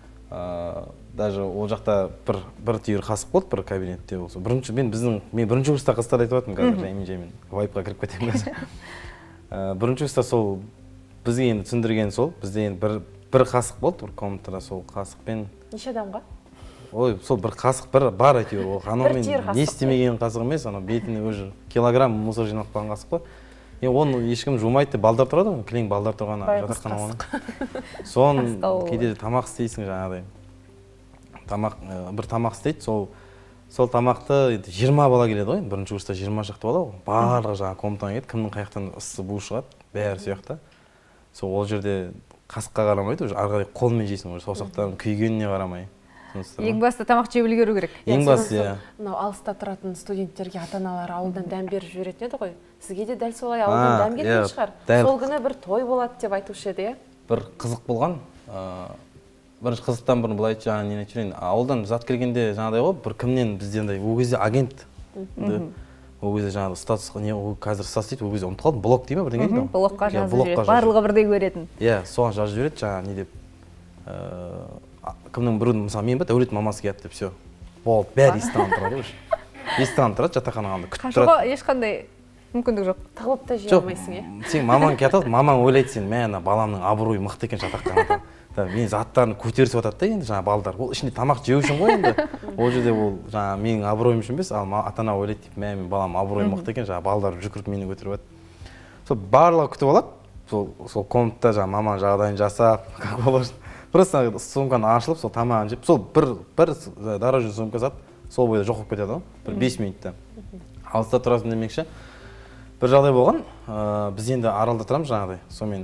S13: Даже ол жақта бір түйір қасық болды, бір кабинетте болса. Мен бірінші курста қыздар айтып жатырмын қазір, жаймен вайпқа кіріп кетемін қазір. Бірінші курста сол бізге енді түсіндірген сол, бізде енді бір қасық болды, бір комнатада сол қасықпен.
S1: Неше адамға?
S13: Ой, сол бір қасық бар әйтеуір, ол анаумен не істемеген қасық емес, анау бетіне өзі килограмм мусор жинап қалған қасық қой. Оны ешкім жумайды деп балдар тұрады ғой, кілең балдар тұрған жатақхана оны. Соны кейде тамақ істейсің жаңағыдай. Бір тамақ істейді, сол тамақты 20 бала келеді ғой, бірінші курста 20 шақты бала ғой. Барлығы жаңа комнатаға келеді, кімнің қаяқтан ыссы бу шығады, бәрі сияқты. Ол жерде қасыққа қарамайды, арғадай қолмен жейсің, саусақтарын күйгеніне қарамай.
S2: Ең басты тамақ жеп үлгеру керек.
S13: Ең басты, иә.
S1: Мынау алыста тұратын студенттерге ата-аналары ауылдан дәм беріп жіберетін еді ғой. Сізге де дәл солай ауылдан дәм кеткен шығар. Сол күні бір той болады деп айтушы еді, иә?
S13: Бір қызық болған. Бірінші қызықтан бұрын былай айтшы, жаңа нені айтшы, ауылдан зат келгенде жаңағыдай ғой, бір кімнен бізде андай, ол кезде агент. Ол кезде жаңағы статус, қазір статус дейді, ол кезде ұмытып қалдым, блог дейді ме бірдеңе дейді?
S2: Блогқа жазып жібереді, барлығы бірдей көретін.
S13: Иә, соған жазып жібереді, жаңағы не деп. Кімнің біреудің, мысалы, мен ба, Дәулет мамасы келді деп, все. Болды, бәрі естіған тұрады, естіған тұрады, жатақханағанда күтіп тұрады.
S2: Қашуға ешқандай мүмкіндік жоқ.
S1: Тығылып та жей алмайсың, е?
S13: Сен мамаң кетеді, мамаң ойлайды сен, мә, баламның абыройы мықты екен жатақханада. Мен заттарын көтерісіп жатады да енді жаңа балдар. Ол ішінде тамақ жеу үшін ғой енді. Ол жерде ол жаңа менің абыройым үшін емес, ал ата-ана ойлайды деп, мә, мен балам абыройы мықты екен, жаңа балдар жүгіріп мені көтеріп жатыр. Сол барлығы күтіп алады. Сол комнатта жаңа маманың жағдайын жасап, как положено. просто сумканы ашылып сол тамағын жеп сол бір дорожный сумка сат сол бойда жоқ болып кетеді ғой бір 5 минутта алыста тұрасың демекші бір жағдай болған біз енді Аралда тұрамыз жаңағыдай сонымен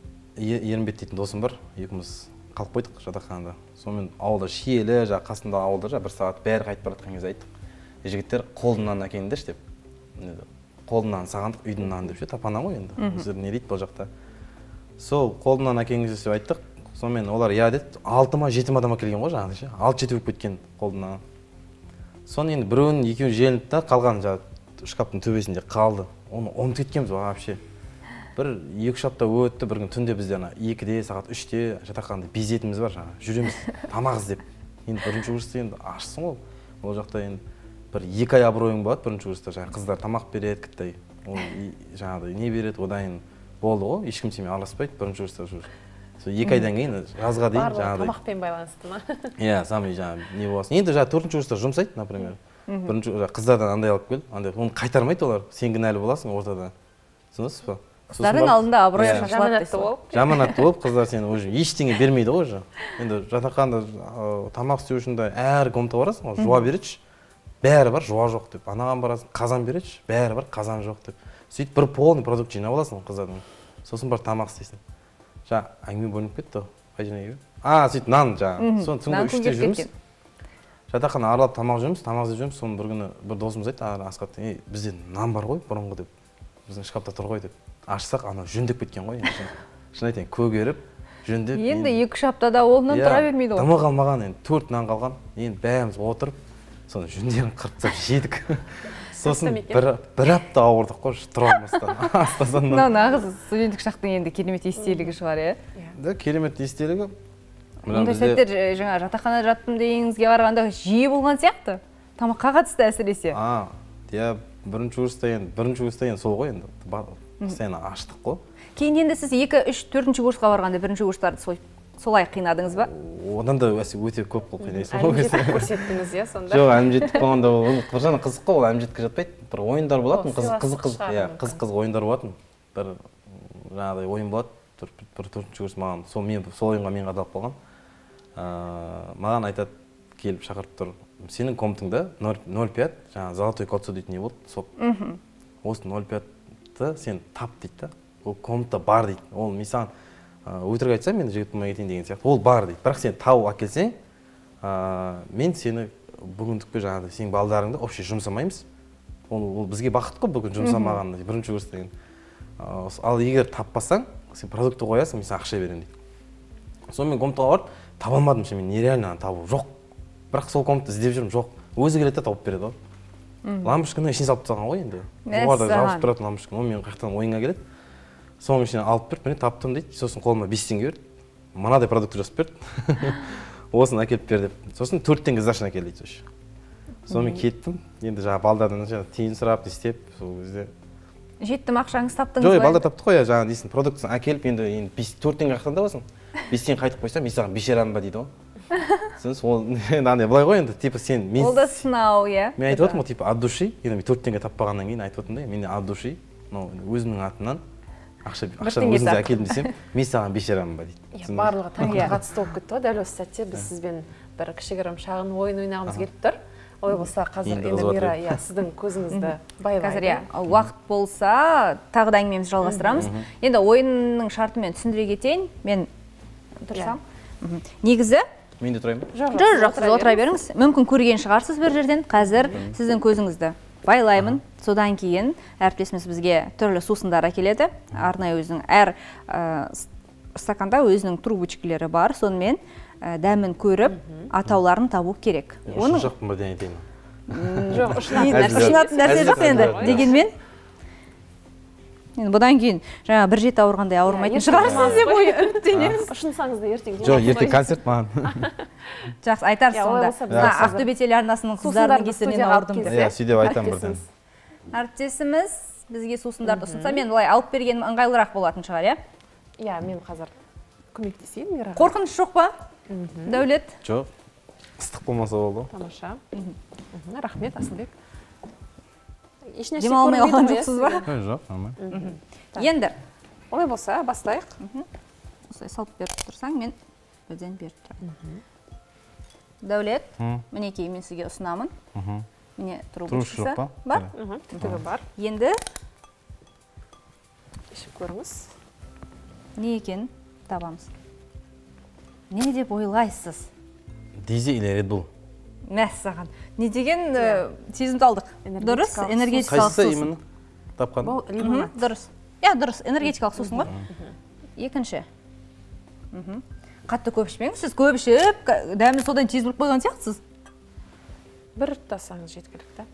S13: Ерімбет дейтін досым бар екеуміз қалып қойдық жатақханада сонымен ауылда шиелі жаңағы қасында ауылда бір сағат бәрі қайтып бара жатқан кезде айттық жігіттер қолдың нанын әкеліңдерші деп қолдың нанын сағандық үйдің нанын деп ше тапана ғой енді өздері не дейді бұл жақта сол қолдың нанын әкеліңіздер деп айттық сонымен олар иә деді 6-7 адам келген ғой жаңағыдай ше 6-7 болып кеткен қолдың наны соны енді біреуін екеуін желінді да қалған жаңағы шкаптың төбесінде қалды оны ұмытып кеткенбіз вообще бір 2-3 апта өтті бір күн түнде бізде ана 2-де сағат 3-те жатақханада безетіміз бар жаңағы жүреміз тамақ іздеп енді бірінші курста енді ашсың ғой ол жақта енді бір 2 ай абыройың болады бірінші курста жаңағы қыздар тамақ береді кіттай ол жаңағыдай не береді одан болды ғой ешкім сенімен араласпайды бірінші курста сол 2 айдан кейін жазға дейін жаңағыдай
S1: тамақпен байланысты ма
S13: иә самый жаңағы не боласың енді жаңағы 4-ші курста жұмсайды например бірінші қыздардан андай алып кел андай оны қайтармайды олар сен кінәлі боласың ортада түсінесіз ба
S2: қыздардың алдында абырой шашылады дейсіз ғой
S13: жаманатты болып қыздар сені уже ештеңе бермейді ғой уже енді жатақханада тамақ істеу үшін де әр комнатаға барасың ғой жуа береді бәрі бар жуа жоқ деп анаған барасың қазан береді бәрі бар қазан жоқ деп сөйтіп бір полный продукт жинап аласың қыздардан сосын барып тамақ істейсің жаңа әңгіме бөлініп кетті қай жерге сөйтіп нан жаңағы соны түнгі 3-те жүрміз жатақхана аралап тамақ жейміз тамақ іздеп жүрміз соны бір күні бір досымыз айтты Асқат бізде нан бар ғой бұрынғы деп біздің шкафта тұр ғой деп ашсақ анау жүндеп кеткен ғой шын айтайын көгеріп жүндеп
S2: енді 2-3 аптада ол нан тұра бермейді ғой
S13: дымы қалмаған енді 4 нан қалған енді бәріміз отырып соны жүндерін қырып жедік сосын бір апта ауырдық қой тұра алмастан асқазаннан
S2: мынау нағыз студенттік шақтың енді керемет естелігі шығар иә
S13: да керемет естелігі
S2: мұндай сәттер жаңа жатақханада жаттым дегеніңізге қарағанда жиі болған сияқты тамаққа қатысты әсіресе
S13: иә бірінші курста енді сол ғой енді постоянно аштық қой
S2: кейін енді сіз 2-3-4 курсқа барғанда бірінші курстарды солай қинадыңыз ба
S13: одан да өте көп қой қинайсың
S1: әлімжеттік көрсеттіңіз иә сонда
S13: жоқ әлімжеттік болғанда ол біржана қызық қой ол әлімжетке жатпайды бір ойындар болатын қызық ойындар болатын бір жаңағыдай ойын болады бір 4-ші курс маған сол ойынға мен қадалып қалған маған айтады келіп шақырып тұр сенің комнатыңда 0,5 жаңағы золотой кольцо дейтін не болды соп осы 0,5-ті сен тап дейді да ол комнатта бар дейді ол мен саған өтірік айтсам мен жігіт болмай кетейін деген сияқты ол бар дейді бірақ сен тауып әкелсең мен сені бүгіндікке жаңағыдай сенің балдарыңды общий жұмсамаймыз ол бізге бақыт қой бүгін жұмсамағанда бірінші курс деген ал егер таппасаң сен продукты қоясың мен саған ақша беремін дейді сонымен комнатаға барып таба алмадым ше мен нереально табу жоқ бірақ сол комнатты іздеп жүрмін жоқ өзі келеді да тауып береді ғой лампочканы ішіне салып тастаған ғой енді жоғарыда жабысып тұратын лампочканы ол мен қаяқтан ойынға келеді соның ішіне алып берді міне таптым дейді сосын қолыма 5 теңге берді мынадай продукт жазып берді осыны әкеліп бер деп сосын 4 теңге сдачаны әкел дейді сонымен кеттім енді жаңағы балдардан тиын сұрап істеп сол кезде
S2: жеттім ақшаңыз таптыңыз ба
S13: жоқ балдар таптық қой жаңағы несін продуктысын әкеліп енді 4 теңге қаяқтан табасың 5 теңге қайтып қойсам мен саған бешарамын ба дейді ғой түсінесіз ол андай былай ғой енді типа сен
S2: ол да сынау иә
S13: мен айтып отырмын ғой типа от души енді мен 4 теңге таппағаннан кейін айтып отырмын да мен от души өзімнің атымнан ақшаны өзіңіз әкелдім десем мен саған бешарамын ба дейді
S1: барлығы таңға қатысты болып кетті ғой дәл осы сәтте біз сізбен бір кішігірім шағын ойын ойнағымыз келіп тұр олай болса қазір енді мира сіздің көзіңізді байлайды
S2: қазір уақыт болса тағы да әңгімемізді жалғастырамыз енді ойынның шартымен түсіндіре кетейін мен тұрсам негізі
S13: мен де тұрайын ба
S2: жоқ сіз отыра беріңіз мүмкін көрген шығарсыз бір жерден қазір сіздің көзіңізді байлаймын содан кейін әріптесіміз бізге түрлі сусындар әкеледі арнайы өзінің әр стаканда өзінің трубочкалары бар сонымен дәмін көріп атауларын табу керек
S13: ұшын жоқпын ба дейін айтайын
S2: жоқ ұшынатын нәрсе жоқ енді дегенмен бұдан кейін жаңа бір жеті ауырғандай ауырмайтын шығарсыз деп үміттенеміз
S1: ұшынсаңыз да ертең
S13: жоқ ертең концерт маған
S2: жақсы айтарсыз сонда ақтөбе телеарнасының қыздарының кесірінен ауырдым деп
S13: иә сөйтіп айтамын бірден
S2: әріптесіміз бізге сусындарды ұсынса мен былай алып бергенім ыңғайлырақ болатын шығар иә
S1: иә мен қазір көмектесейін мираға
S2: қорқыныш жоқ па дәулет
S13: жоқ ыстық болмаса болды
S1: тамаша рахмет Асылбек
S2: демалмай қалған жоқсыз ба
S13: жоқ нормально
S2: енді
S1: олай болса бастайық
S2: осылай салып беріп тұрсаң мен Бірден беріп тұрады. Дәулет, мінекей мен сізге ұсынамын. Міне трубочкасы бар.
S1: Түтігі бар.
S2: Енді
S1: ішіп көріңіз.
S2: Не екен табамыз. Не деп ойлайсыз?
S13: Дизи или Red Bull?
S2: Мәссаған. Не деген сезімді алдық? Дұрыс, энергетикалық сусын.
S13: Қайсысы именно тапқан?
S2: Бұл лимонад. Дұрыс. Дұрыс, энергетикалық сусын ғой. Екінші. Қатты көп ішпеңіз, сіз көп ішіп, дәмі содан тез біліп қойған сияқтысыз.
S1: Бір ұттасаңыз жеткілікті.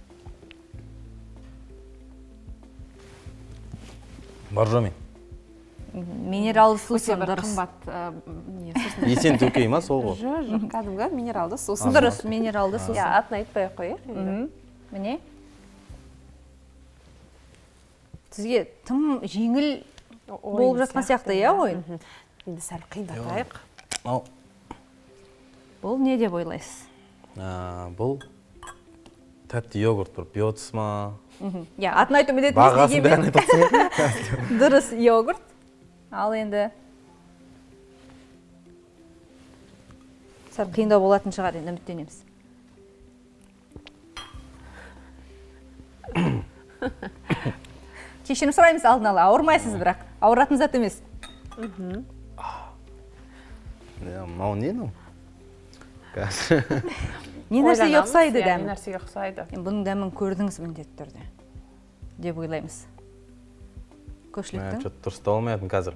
S13: Боржоми.
S2: Минералды сусын дұрыс.
S13: Есен төкей ма сол ғой?
S1: Жоқ, кәдімгі минералды сусын.
S2: Дұрыс, минералды сусын.
S1: Атын айтпай қойық.
S2: Міне. Сізге тым жеңіл болып жатқан сияқты, ойын?
S1: Енді сәл қиындатайық.
S2: Бұл не деп ойлайсыз?
S13: Бұл тәтті йогурт бір биотс ма?
S2: Атын айту міндетті
S13: бағасын бәрін айтып.
S2: Дұрыс йогурт. Ал енді сәл қиындау болатын шығар, енді үміттенеміз. Кешірім сұраймыз алдын ала, ауырмайсыз бірақ, ауыратын зат емес.
S13: Мынау не ну?
S2: Не нәрсеге ұқсайды дәмі?
S1: Не нәрсеге ұқсайды?
S2: Бұның дәмін көрдіңіз міндетті түрде, деп ойлаймыз. Көпшіліктің?
S13: Дұрыстап алмайтын қазір.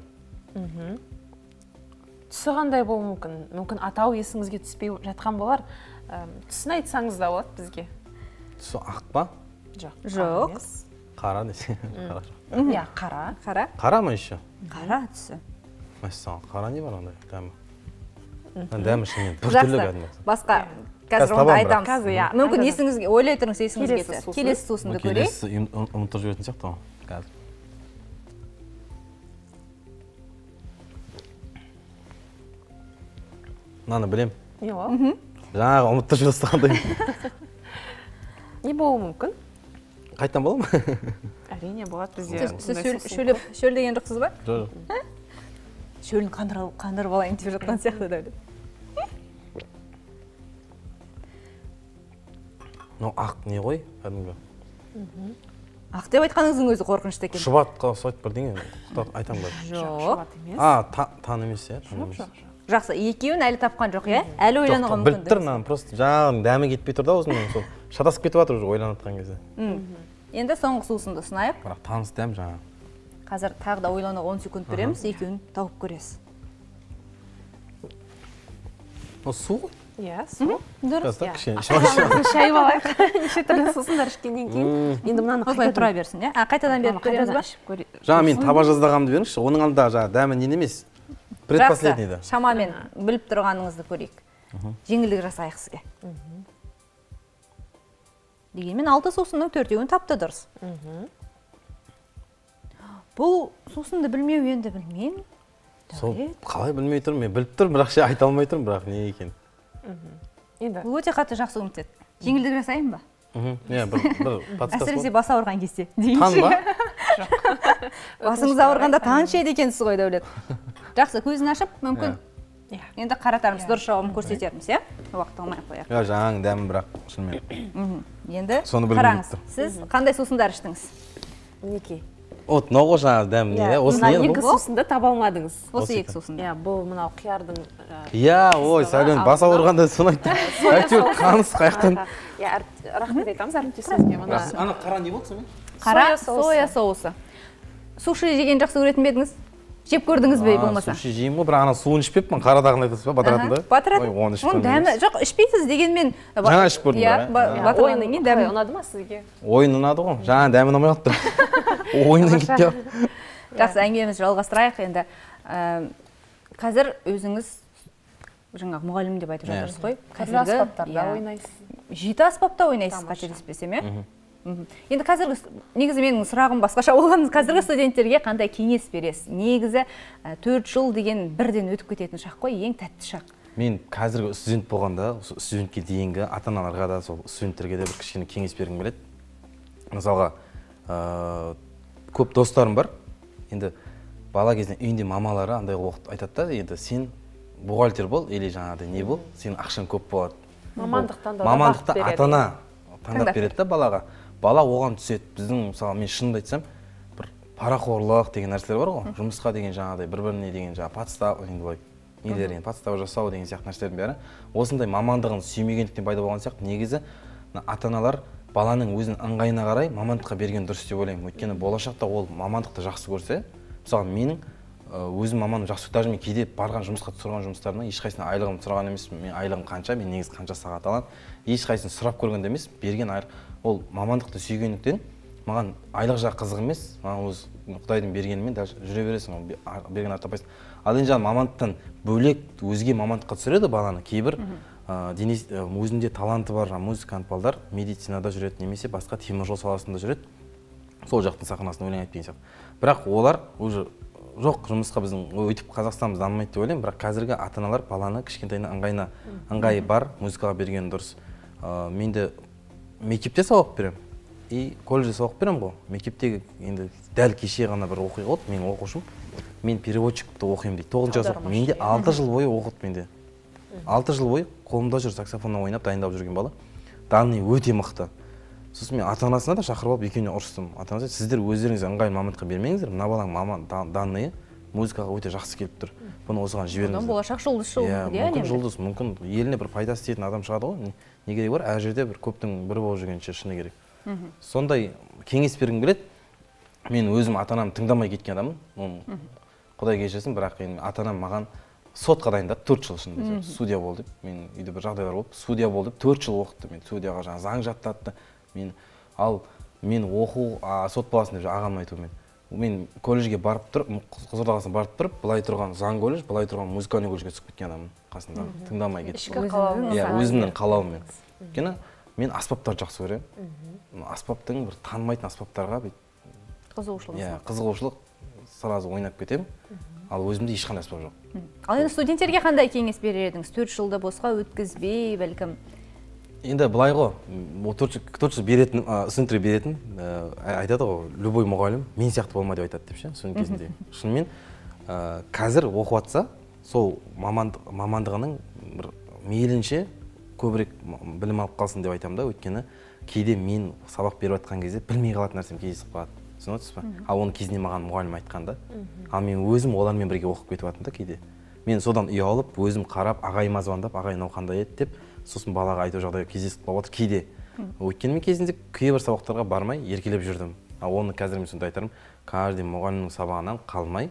S1: Түсі қандай болуы мүмкін? Мүмкін атау есіңізге түспей жатқан болар. Түсін айтсаңыз да болады бізге.
S13: Түсі ақ па?
S2: Жоқ.
S13: Қара десе.
S1: Қара.
S13: Қара ма еще?
S2: Қара түсі.
S13: Мәссаған, қара не бар ондай дәмі? Дәмі шынымен бір түрлі кәдімгі.
S2: Басқа қазір онда айтамыз. Мүмкін есіңізге, ойлай тұрыңыз есіңізге кетті. Келесі сусынды көрейік.
S13: Келесі ұмытып жүретін сияқты ғой қазір. Мынаны білем.
S1: Не ол?
S13: Жаңағы ұмытып жүрістіғандай.
S1: Не болуы мүмкін?
S13: Қайтан бола ма?
S1: Әрине болады бізде.
S2: Сіз шөл деген жоқсыз ба?
S13: Жоқ.
S2: Шөлін қандырып алайын деп жатқан сияқты Дәулет.
S13: Ақ не ғой? Кәдімгі.
S2: Ақ деп айтқаныңыздың өзі қорқынышты екен.
S13: Шұбатқа ұқсайды бірдеңе. Айтам ба?
S2: Жоқ.
S13: Тан емес,
S2: Жақсы, екеуін әлі тапқан жоқ, әлі ойлануға мүмкін.
S13: Біліп тұр, просто жаңағы дәмі кетпей тұр да өзінің, сол шатасып кетіп жатыр ойланып жатқан кезде.
S2: Енді соңғы сусынды ұсынайық.
S13: Бірақ таныс дәм жаңағы.
S2: Қазір тағы да ойлануға 10 секунд береміз, екеуін тауып көресіз.
S13: Су ғой?
S1: Иә, су.
S2: Дұрыс.
S1: Шай балайық. Неше түрлі сусындар ішкеннен кейін. Енді мынаны
S2: қайта тұра берсін, қайтадан беріп көреміз ба?
S13: Жаңа мен таба жаздағанымды беріңізші, оның алдында жаңа дәмі нен емес. Предпоследнийді.
S2: Шамамен біліп тұрғаныңызды көрейік. Жеңілдік жасайық сізге. Дегенмен 6 сусынның 4-еуін тапты дұрыс. Бұл сусынды білмеу енді білмеймін.
S13: Сол қалай білмей тұрмын, мен біліп тұрмын, бірақ айта алмай тұрмын, бірақ не екен.
S2: Бұл өте қатты жақсы үміт еді. Жеңілдік жасайын ба? Әсіресе бас ауырған кезде.
S13: Тан ба?
S2: Басыңыз ауырғанда тан ішеді екенсіз ғой Дәулет. Жақсы, көзін ашып, мүмкін енді қаратарымыз, дұрыс жауабын көрсетерміз, уақыт алмай қояр.
S13: Жаңаң дәмі бірақ шынымен.
S2: Енді қараңыз, сіз қандай сусындар іштіңіз?
S1: Мінекей.
S13: От, мынау жаңағы дәмі не?
S1: Мына екі сусынды таба алмадыңыз.
S2: Осы екі сусынды.
S1: Бұл мынау қиярдың...
S13: Ой, Сәулен, бас ауырғанда соны айтты. Әйтеуір қаныс қаяқтан.
S1: Рахмет айтамыз әріптесімізге.
S13: Ана қара не болды сонымен?
S2: Қара соя соусы. Суши жеген жақсы көретін бе едіңіз? Жеп көрдіңіз бе болмаса?
S13: Суши жеймін ғой, бірақ ана суын ішпеппін, қарадағын айтасыз ба, батыратында?
S2: Батыратын. Оның дәмі, жоқ, ішпейсіз дегенмен...
S13: Жаңа ішіп көрдім ба?
S2: Батырғаннан кейін дәмі
S1: ұнады ма сізге?
S13: Ойын ұнады ғой, жаңа дәмі ұнамай қалыпты. Ойыннан кетті.
S2: Жақсы, әңгімемізді жалғастырайық енді. Қазір өзіңіз жаңағы мұғалім деп айтып жатырсыз ғой.
S1: Түрлі аспаптарда ойнайсыз.
S2: 7 аспапта ойнайсыз, қателеспесем, Енді қазіргі, негізі менің сұрағым басқаша болған, қазіргі студенттерге қандай кеңес бересіз? Негізі 4 жыл деген бірден өтіп кететін шақ қой, ең тәтті шақ.
S13: Мен қазіргі студент болғанда, студентке дейінгі ата-аналарға да, сол студенттерге де бір кішкене кеңес бергім келеді. Мысалға, көп достарым бар. Енді бала кезден үйінде мамалары андай уақыт айтады да, енді сен бухгалтер бол или жаңағыдай не бол, сенің ақшаң көп болады.
S1: Мамандықты
S13: ата-ана таңдап береді да балаға. Бала оған түседі. Біздің мысалы мен шынымды айтсам, бір парақорлық деген нәрселер бар ғой. Жұмысқа деген жаңағыдай бір-біріне деген жаңа подстава енді былай нелер енді подстава жасау деген сияқты нәрселердің бәрі осындай мамандығын сүймегендіктен пайда болған сияқты. Негізі ата-аналар баланың өзінің ыңғайына қарай мамандыққа берген дұрыс деп ойлаймын. Өйткені болашақта ол мамандықты жақсы көрсе, мысалы менің өзім мамандығым жақсы, даже мен кейде барған жұмысқа тұрған жұмыстарына ешқайсысына айлығым сұраған емеспін. Мен айлығым қанша, мен негізі қанша сағат аламын, ешқайсысын сұрап көрген де емес. Берген ол мамандықты сүйгендіктен маған айлық жағы қызық емес. Маған өз Құдайдың бергенімен даже жүре бересің, берген артапайсың. Ал енді жаңағы мамандықтан бөлек өзге мамандыққа түсіреді баланы. Кейбір өзінде таланты бар музыкант балдар медицинада жүреді немесе басқа теміржол саласында жүреді. Сол жақтың сахнасында өлең айтып деген сияқты. Бірақ олар уже жоқ, жұмысқа біздің өйтіп Қазақстанымыз дамымайды деп ойлаймын. Бірақ қазіргі ата-аналар баланы кішкентайынан ыңғайы бар музыкаға берген дұрыс. Мен де мектепте сабақ беремін и колледжде сабақ беремін ғой. Мектептегі енді дәл кеше ғана бір оқиға болды. Менің оқушым, мен переводчикті оқимын дейді. 9 жас оқимын. Менде 6 жыл бойы оқыды менде. 6 жыл бойы қолымда жүр саксофоннан ойнап дайындап жүрген бала. Данный өте мықты. Сосын мен ата-анасына да шақырып алып екеуіне ұрыстым. Ата-анасы, сіздер өздеріңіз ыңғайлы мамандыққа бермеңіздер. Мына балаң данные музыкаға өте жақсы келіп тұр. Бұны осыған жіберіңіздер.
S2: Болашақ жұлдыз шығуы мүмкін.
S13: Мүмкін жұлдыз, мүмкін еліне бір пайдасы тиетін адам шығады ғой. Не керек бар? Әр жерде бір көптің бірі болып жүргенше шыны керек. Сондай кеңес бергім келеді. Мен өзім ата-анамды тыңдамай кеткен адаммын. Құдай кешірсін, бірақ ата-анам маған сотқа дайындады 4 жыл ішінде. Судья бол деп. Мен үйде бір жағдайлар болып, судья бол деп 4 жыл оқытты. Мен судьяға жаңа заң жаттатты. Мен оқу сот баласын деп ағам айтумен. Мен колледжге барып тұрып, Қызылорда қаласына барып тұрып, былай тұрған заң колледж, былай тұрған музыкальный колледжге түсіп кеткен адаммын қасында. Тыңдамай кетті.
S1: Ішкі қалауыңыз.
S13: Өзімнің қалауыммен. Өйткені мен аспаптарды жақсы көремін. Аспаптың бір танымайтын аспаптарға қызығушылық сразу ойнап кетемін. Ал өзімде ешқандай аспап жоқ.
S2: Ал енді студенттерге қандай кеңес берер едіңіз? 4 жылды босқа өткізбей, бәлкім.
S13: Енді былай ғой, 4 жыл беретін, студенттерге беретін, айтады ғой, любой мұғалім мен сияқты болма деп айтады деп ше, студент кезінде. Шынымен қазір оқып жатса, сол мамандығының бір мейлінше көбірек білім алып қалсын деп айтамын да, өйткені кейде мен сабақ беріп жатқан кезде білмей қалатын нәрсем кездесіп қалады. Түсініп отырсыз ба? Ал оны кезінде маған мұғалім айтқан да. Ал мен өзім олармен бірге оқып кетіп жатырмын да кейде. Мен содан ұялып, өзім қарап, ағайыма звондап, ағай мынау қандай еді деп, сосын балаға айту жағдай кездесіп қалып жатыр кейде. Өйткені мен кезінде кейбір сабақтарға бармай еркелеп жүрдім. Ал оны қазір мен сонда айтарым, каждый мұғалімнің сабағынан қалмай,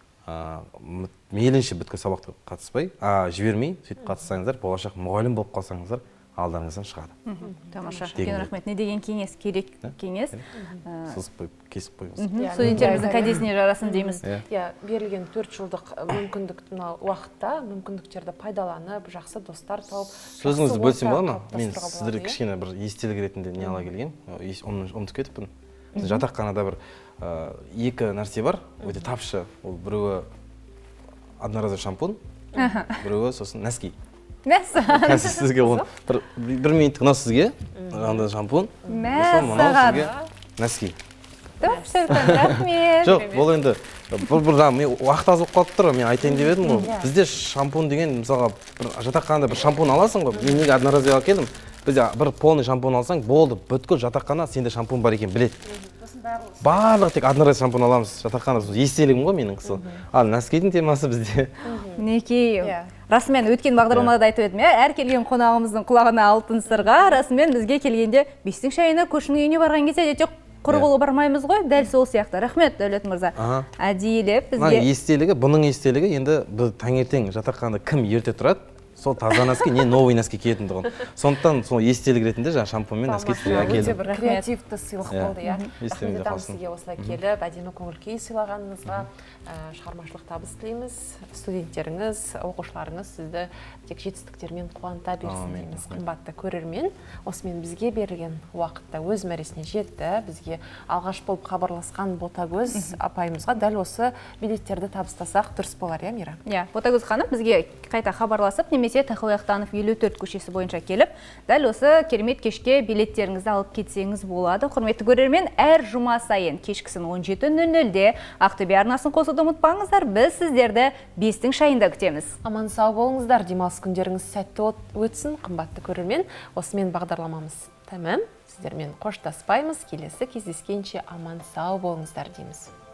S13: мейлінше бүткіл сабаққа қатыспай, жібермей, сөйтіп қатыссаңыздар, болашақ мұғалім болып қалсаңыздар, алдарыңыздан шығады.
S2: Тамаша. Үлкен рахмет. Не деген кеңес? Керек кеңес.
S13: Сызып қойып, кесіп қойыңыз.
S2: Студенттеріміздің кәдесіне жарасын дейміз.
S1: Берілген 4 жылдық уақытта мүмкіндіктерді пайдаланып, жақсы достар тауып.
S13: Сөзіңізді бөлсем болады ма? Мен сіздерге кішкене бір естелік ретінде не ала келген. Ұмытып кетіппін. Жатақханада бір 2 нәрсе бар, өте тапшы. Ол біреуі одноразовый шампунь, біреуі сосын нәски. Қазір сізге ол бір минуттық мынау сізге андай шампунь, мынау сізге нәски.
S2: Рахмет.
S13: Жоқ, бұл енді бір мен уақыт аз болып қалып тұр, мен айтайын деп едім ғой. Бізде шампунь деген мысалға жатақханада бір шампунь аласың ғой. Мен неге одноразовый алып келдім? Бізде бір полный шампунь алсаң, болды, бүткіл жатақхана сенде шампунь бар екен біледі. Барлық тек одноразовый шампунь аламыз. Жатақханада естелігім ғой менің кісі. Ал нәскидің темасы бізде.
S2: Мінекей. Расымен өткен бағдарламада айтып едім, әр келген қонағымыздың құлағына алтын сырға, расымен бізге келгенде бестің шайына көшінің үйіне барған кезде әдетте құр қолы бармаймыз ғой, дәл сол сияқты. Рахмет, Дәулет мырза. Әдейілеп бізге.
S13: Естелігі, бұның естелігі енді біз таңертең жатақханада кім ерте тұрады, сол таза нәски, не новый нәски киетін тұғын. Сондықтан сол естелік ретінде жаңа шампуньмен нәски сіздерге әкелдім.
S1: Өте бір креативті сыйлық болды, иә. Рахмет етамын сізге осылай келіп, әдемі көңіл күй сыйлағаныңызға, шығармашылық табыс тілейміз. Студенттеріңіз, оқушыларыңыз сізді тек жетістіктермен қуанта берсін дейміз. Қымбатты көрермен, осымен бізге берілген уақытта өз мәресіне жетті. Бізге алғаш болып хабарласқан Ботагөз апайымызға дәл осы билеттерді табыстасақ дұрыс болар, иә, Мира?
S2: Иә, Ботагөз ханым бізге қайта хабарласып, немесе немесе Тахауи Ахтанов 54 көшесі бойынша келіп, дәл осы керемет кешке билеттеріңізді алып кетсеңіз болады. Құрметті көрермен, әр жұма сайын кешкісін 17:00-де Ақтөбе арнасын қосуды ұмытпаңыздар. Біз сіздерді 5-тің шайында күтеміз.
S1: Аман сау болыңыздар, демалыс күндеріңіз сәтті өтсін, қымбатты көрермен. Осымен бағдарламамыз тәмам. Сіздермен қоштаспаймыз, келесі кездескенше аман сау болыңыздар дейміз.